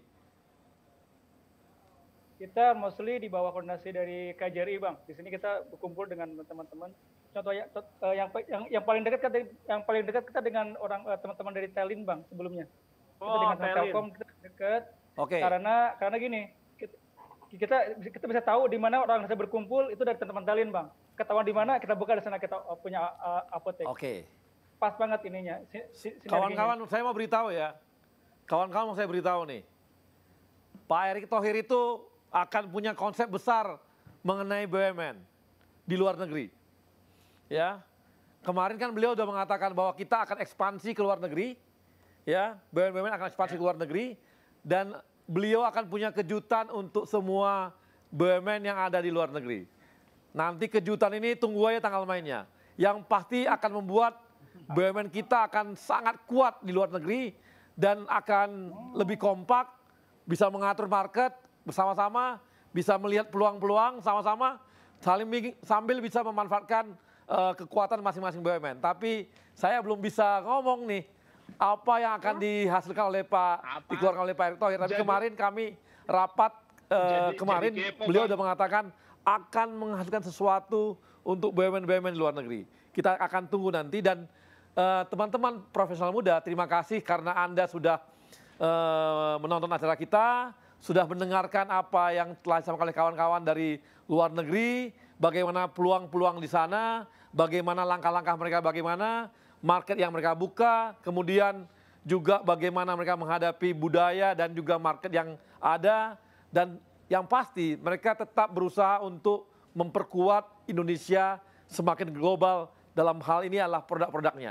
Kita mostly di bawah koordinasi dari K J R I, Bang. Di sini kita berkumpul dengan teman-teman. Contoh ya, cont- eh, yang yang yang paling dekat kita yang paling dekat kita dengan orang eh, teman-teman dari Telin, Bang, sebelumnya. Kita Oh, dengan Telin. Telkom kita dekat. Oke. Karena karena gini, kita, kita kita bisa tahu di mana orang bisa berkumpul itu dari teman-teman Telin, Bang. Ketahuan di mana kita buka di sana kita uh, punya uh, apotek. Oke. Pas banget ininya. si- si- sinerginya. Kawan-kawan, saya mau beritahu ya. Kawan-kawan mau saya beritahu nih. Pak Erick Thohir itu akan punya konsep besar mengenai B U M N di luar negeri. Ya. Kemarin kan beliau sudah mengatakan bahwa kita akan ekspansi ke luar negeri. Ya, B U M N akan ekspansi ke luar negeri dan beliau akan punya kejutan untuk semua B U M N yang ada di luar negeri. Nanti kejutan ini tunggu aja tanggal mainnya. Yang pasti akan membuat B U M N kita akan sangat kuat di luar negeri dan akan lebih kompak, bisa mengatur market bersama-sama, bisa melihat peluang-peluang sama-sama, saling bi- sambil bisa memanfaatkan eh, kekuatan masing-masing B U M N. Tapi saya belum bisa ngomong nih apa yang akan dihasilkan oleh Pak, dikeluarkan oleh Pak Erick Thohir. Tapi Jadi- kemarin kami rapat eh, Jadi- kemarin jadi kepo, beliau Bang. sudah mengatakan akan menghasilkan sesuatu untuk B U M N-B U M N di luar negeri. Kita akan tunggu nanti dan eh, teman-teman profesional muda, terima kasih karena Anda sudah eh, menonton acara kita, sudah mendengarkan apa yang telah disampaikan oleh kawan-kawan dari luar negeri, bagaimana peluang-peluang di sana, bagaimana langkah-langkah mereka, bagaimana market yang mereka buka, kemudian juga bagaimana mereka menghadapi budaya dan juga market yang ada, dan yang pasti mereka tetap berusaha untuk memperkuat Indonesia semakin global dalam hal ini adalah produk-produknya.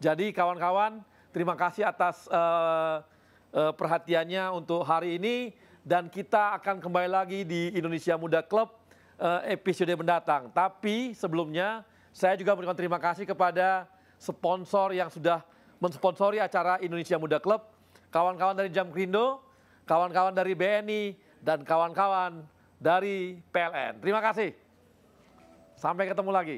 Jadi kawan-kawan, terima kasih atas uh, uh, perhatiannya untuk hari ini. Dan kita akan kembali lagi di Indonesia Muda Club uh, episode mendatang. Tapi sebelumnya, saya juga berikan terima kasih kepada sponsor yang sudah mensponsori acara Indonesia Muda Club. Kawan-kawan dari Jamkrindo, kawan-kawan dari B N I, dan kawan-kawan dari P L N. Terima kasih. Sampai ketemu lagi.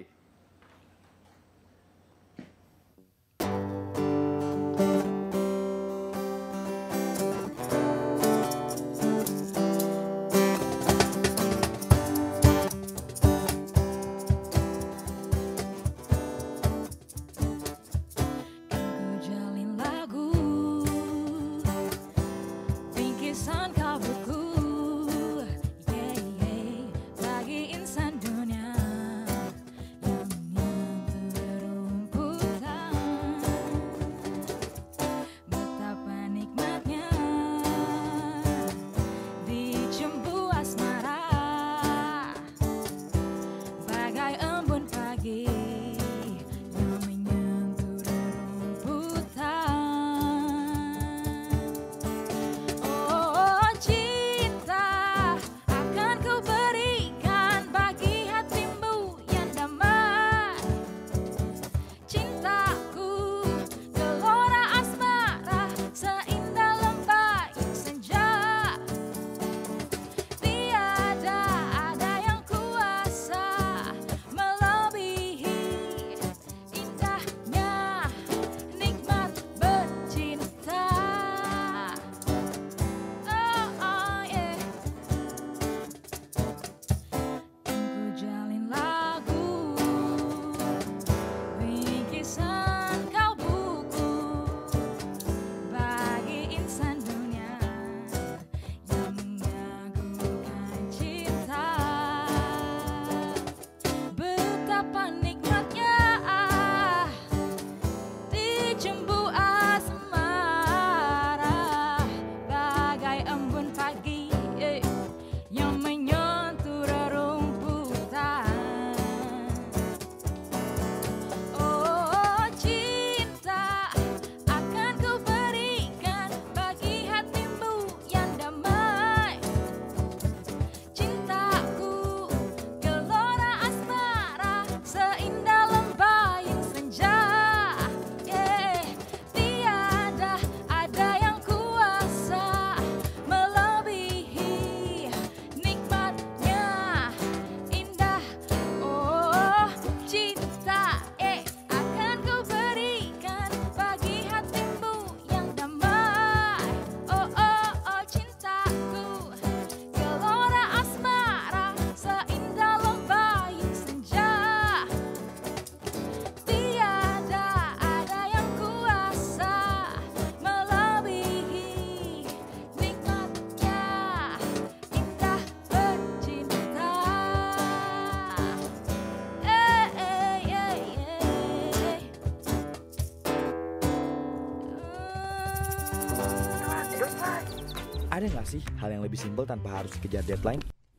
Ada nggak sih hal yang lebih simpel tanpa harus kejar deadline?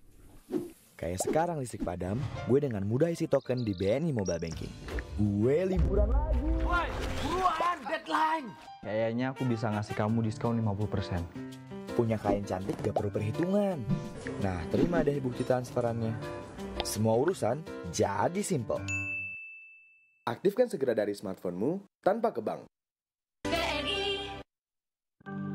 Kayak sekarang listrik padam, gue dengan mudah isi token di B N I Mobile Banking. Gue liburan lagi. Woi, buruan, deadline. Kayaknya aku bisa ngasih kamu diskon lima puluh persen. Punya kain cantik gak perlu perhitungan. Nah, terima deh bukti transferannya. Semua urusan jadi simpel. Aktifkan segera dari smartphone-mu tanpa ke bank. B N I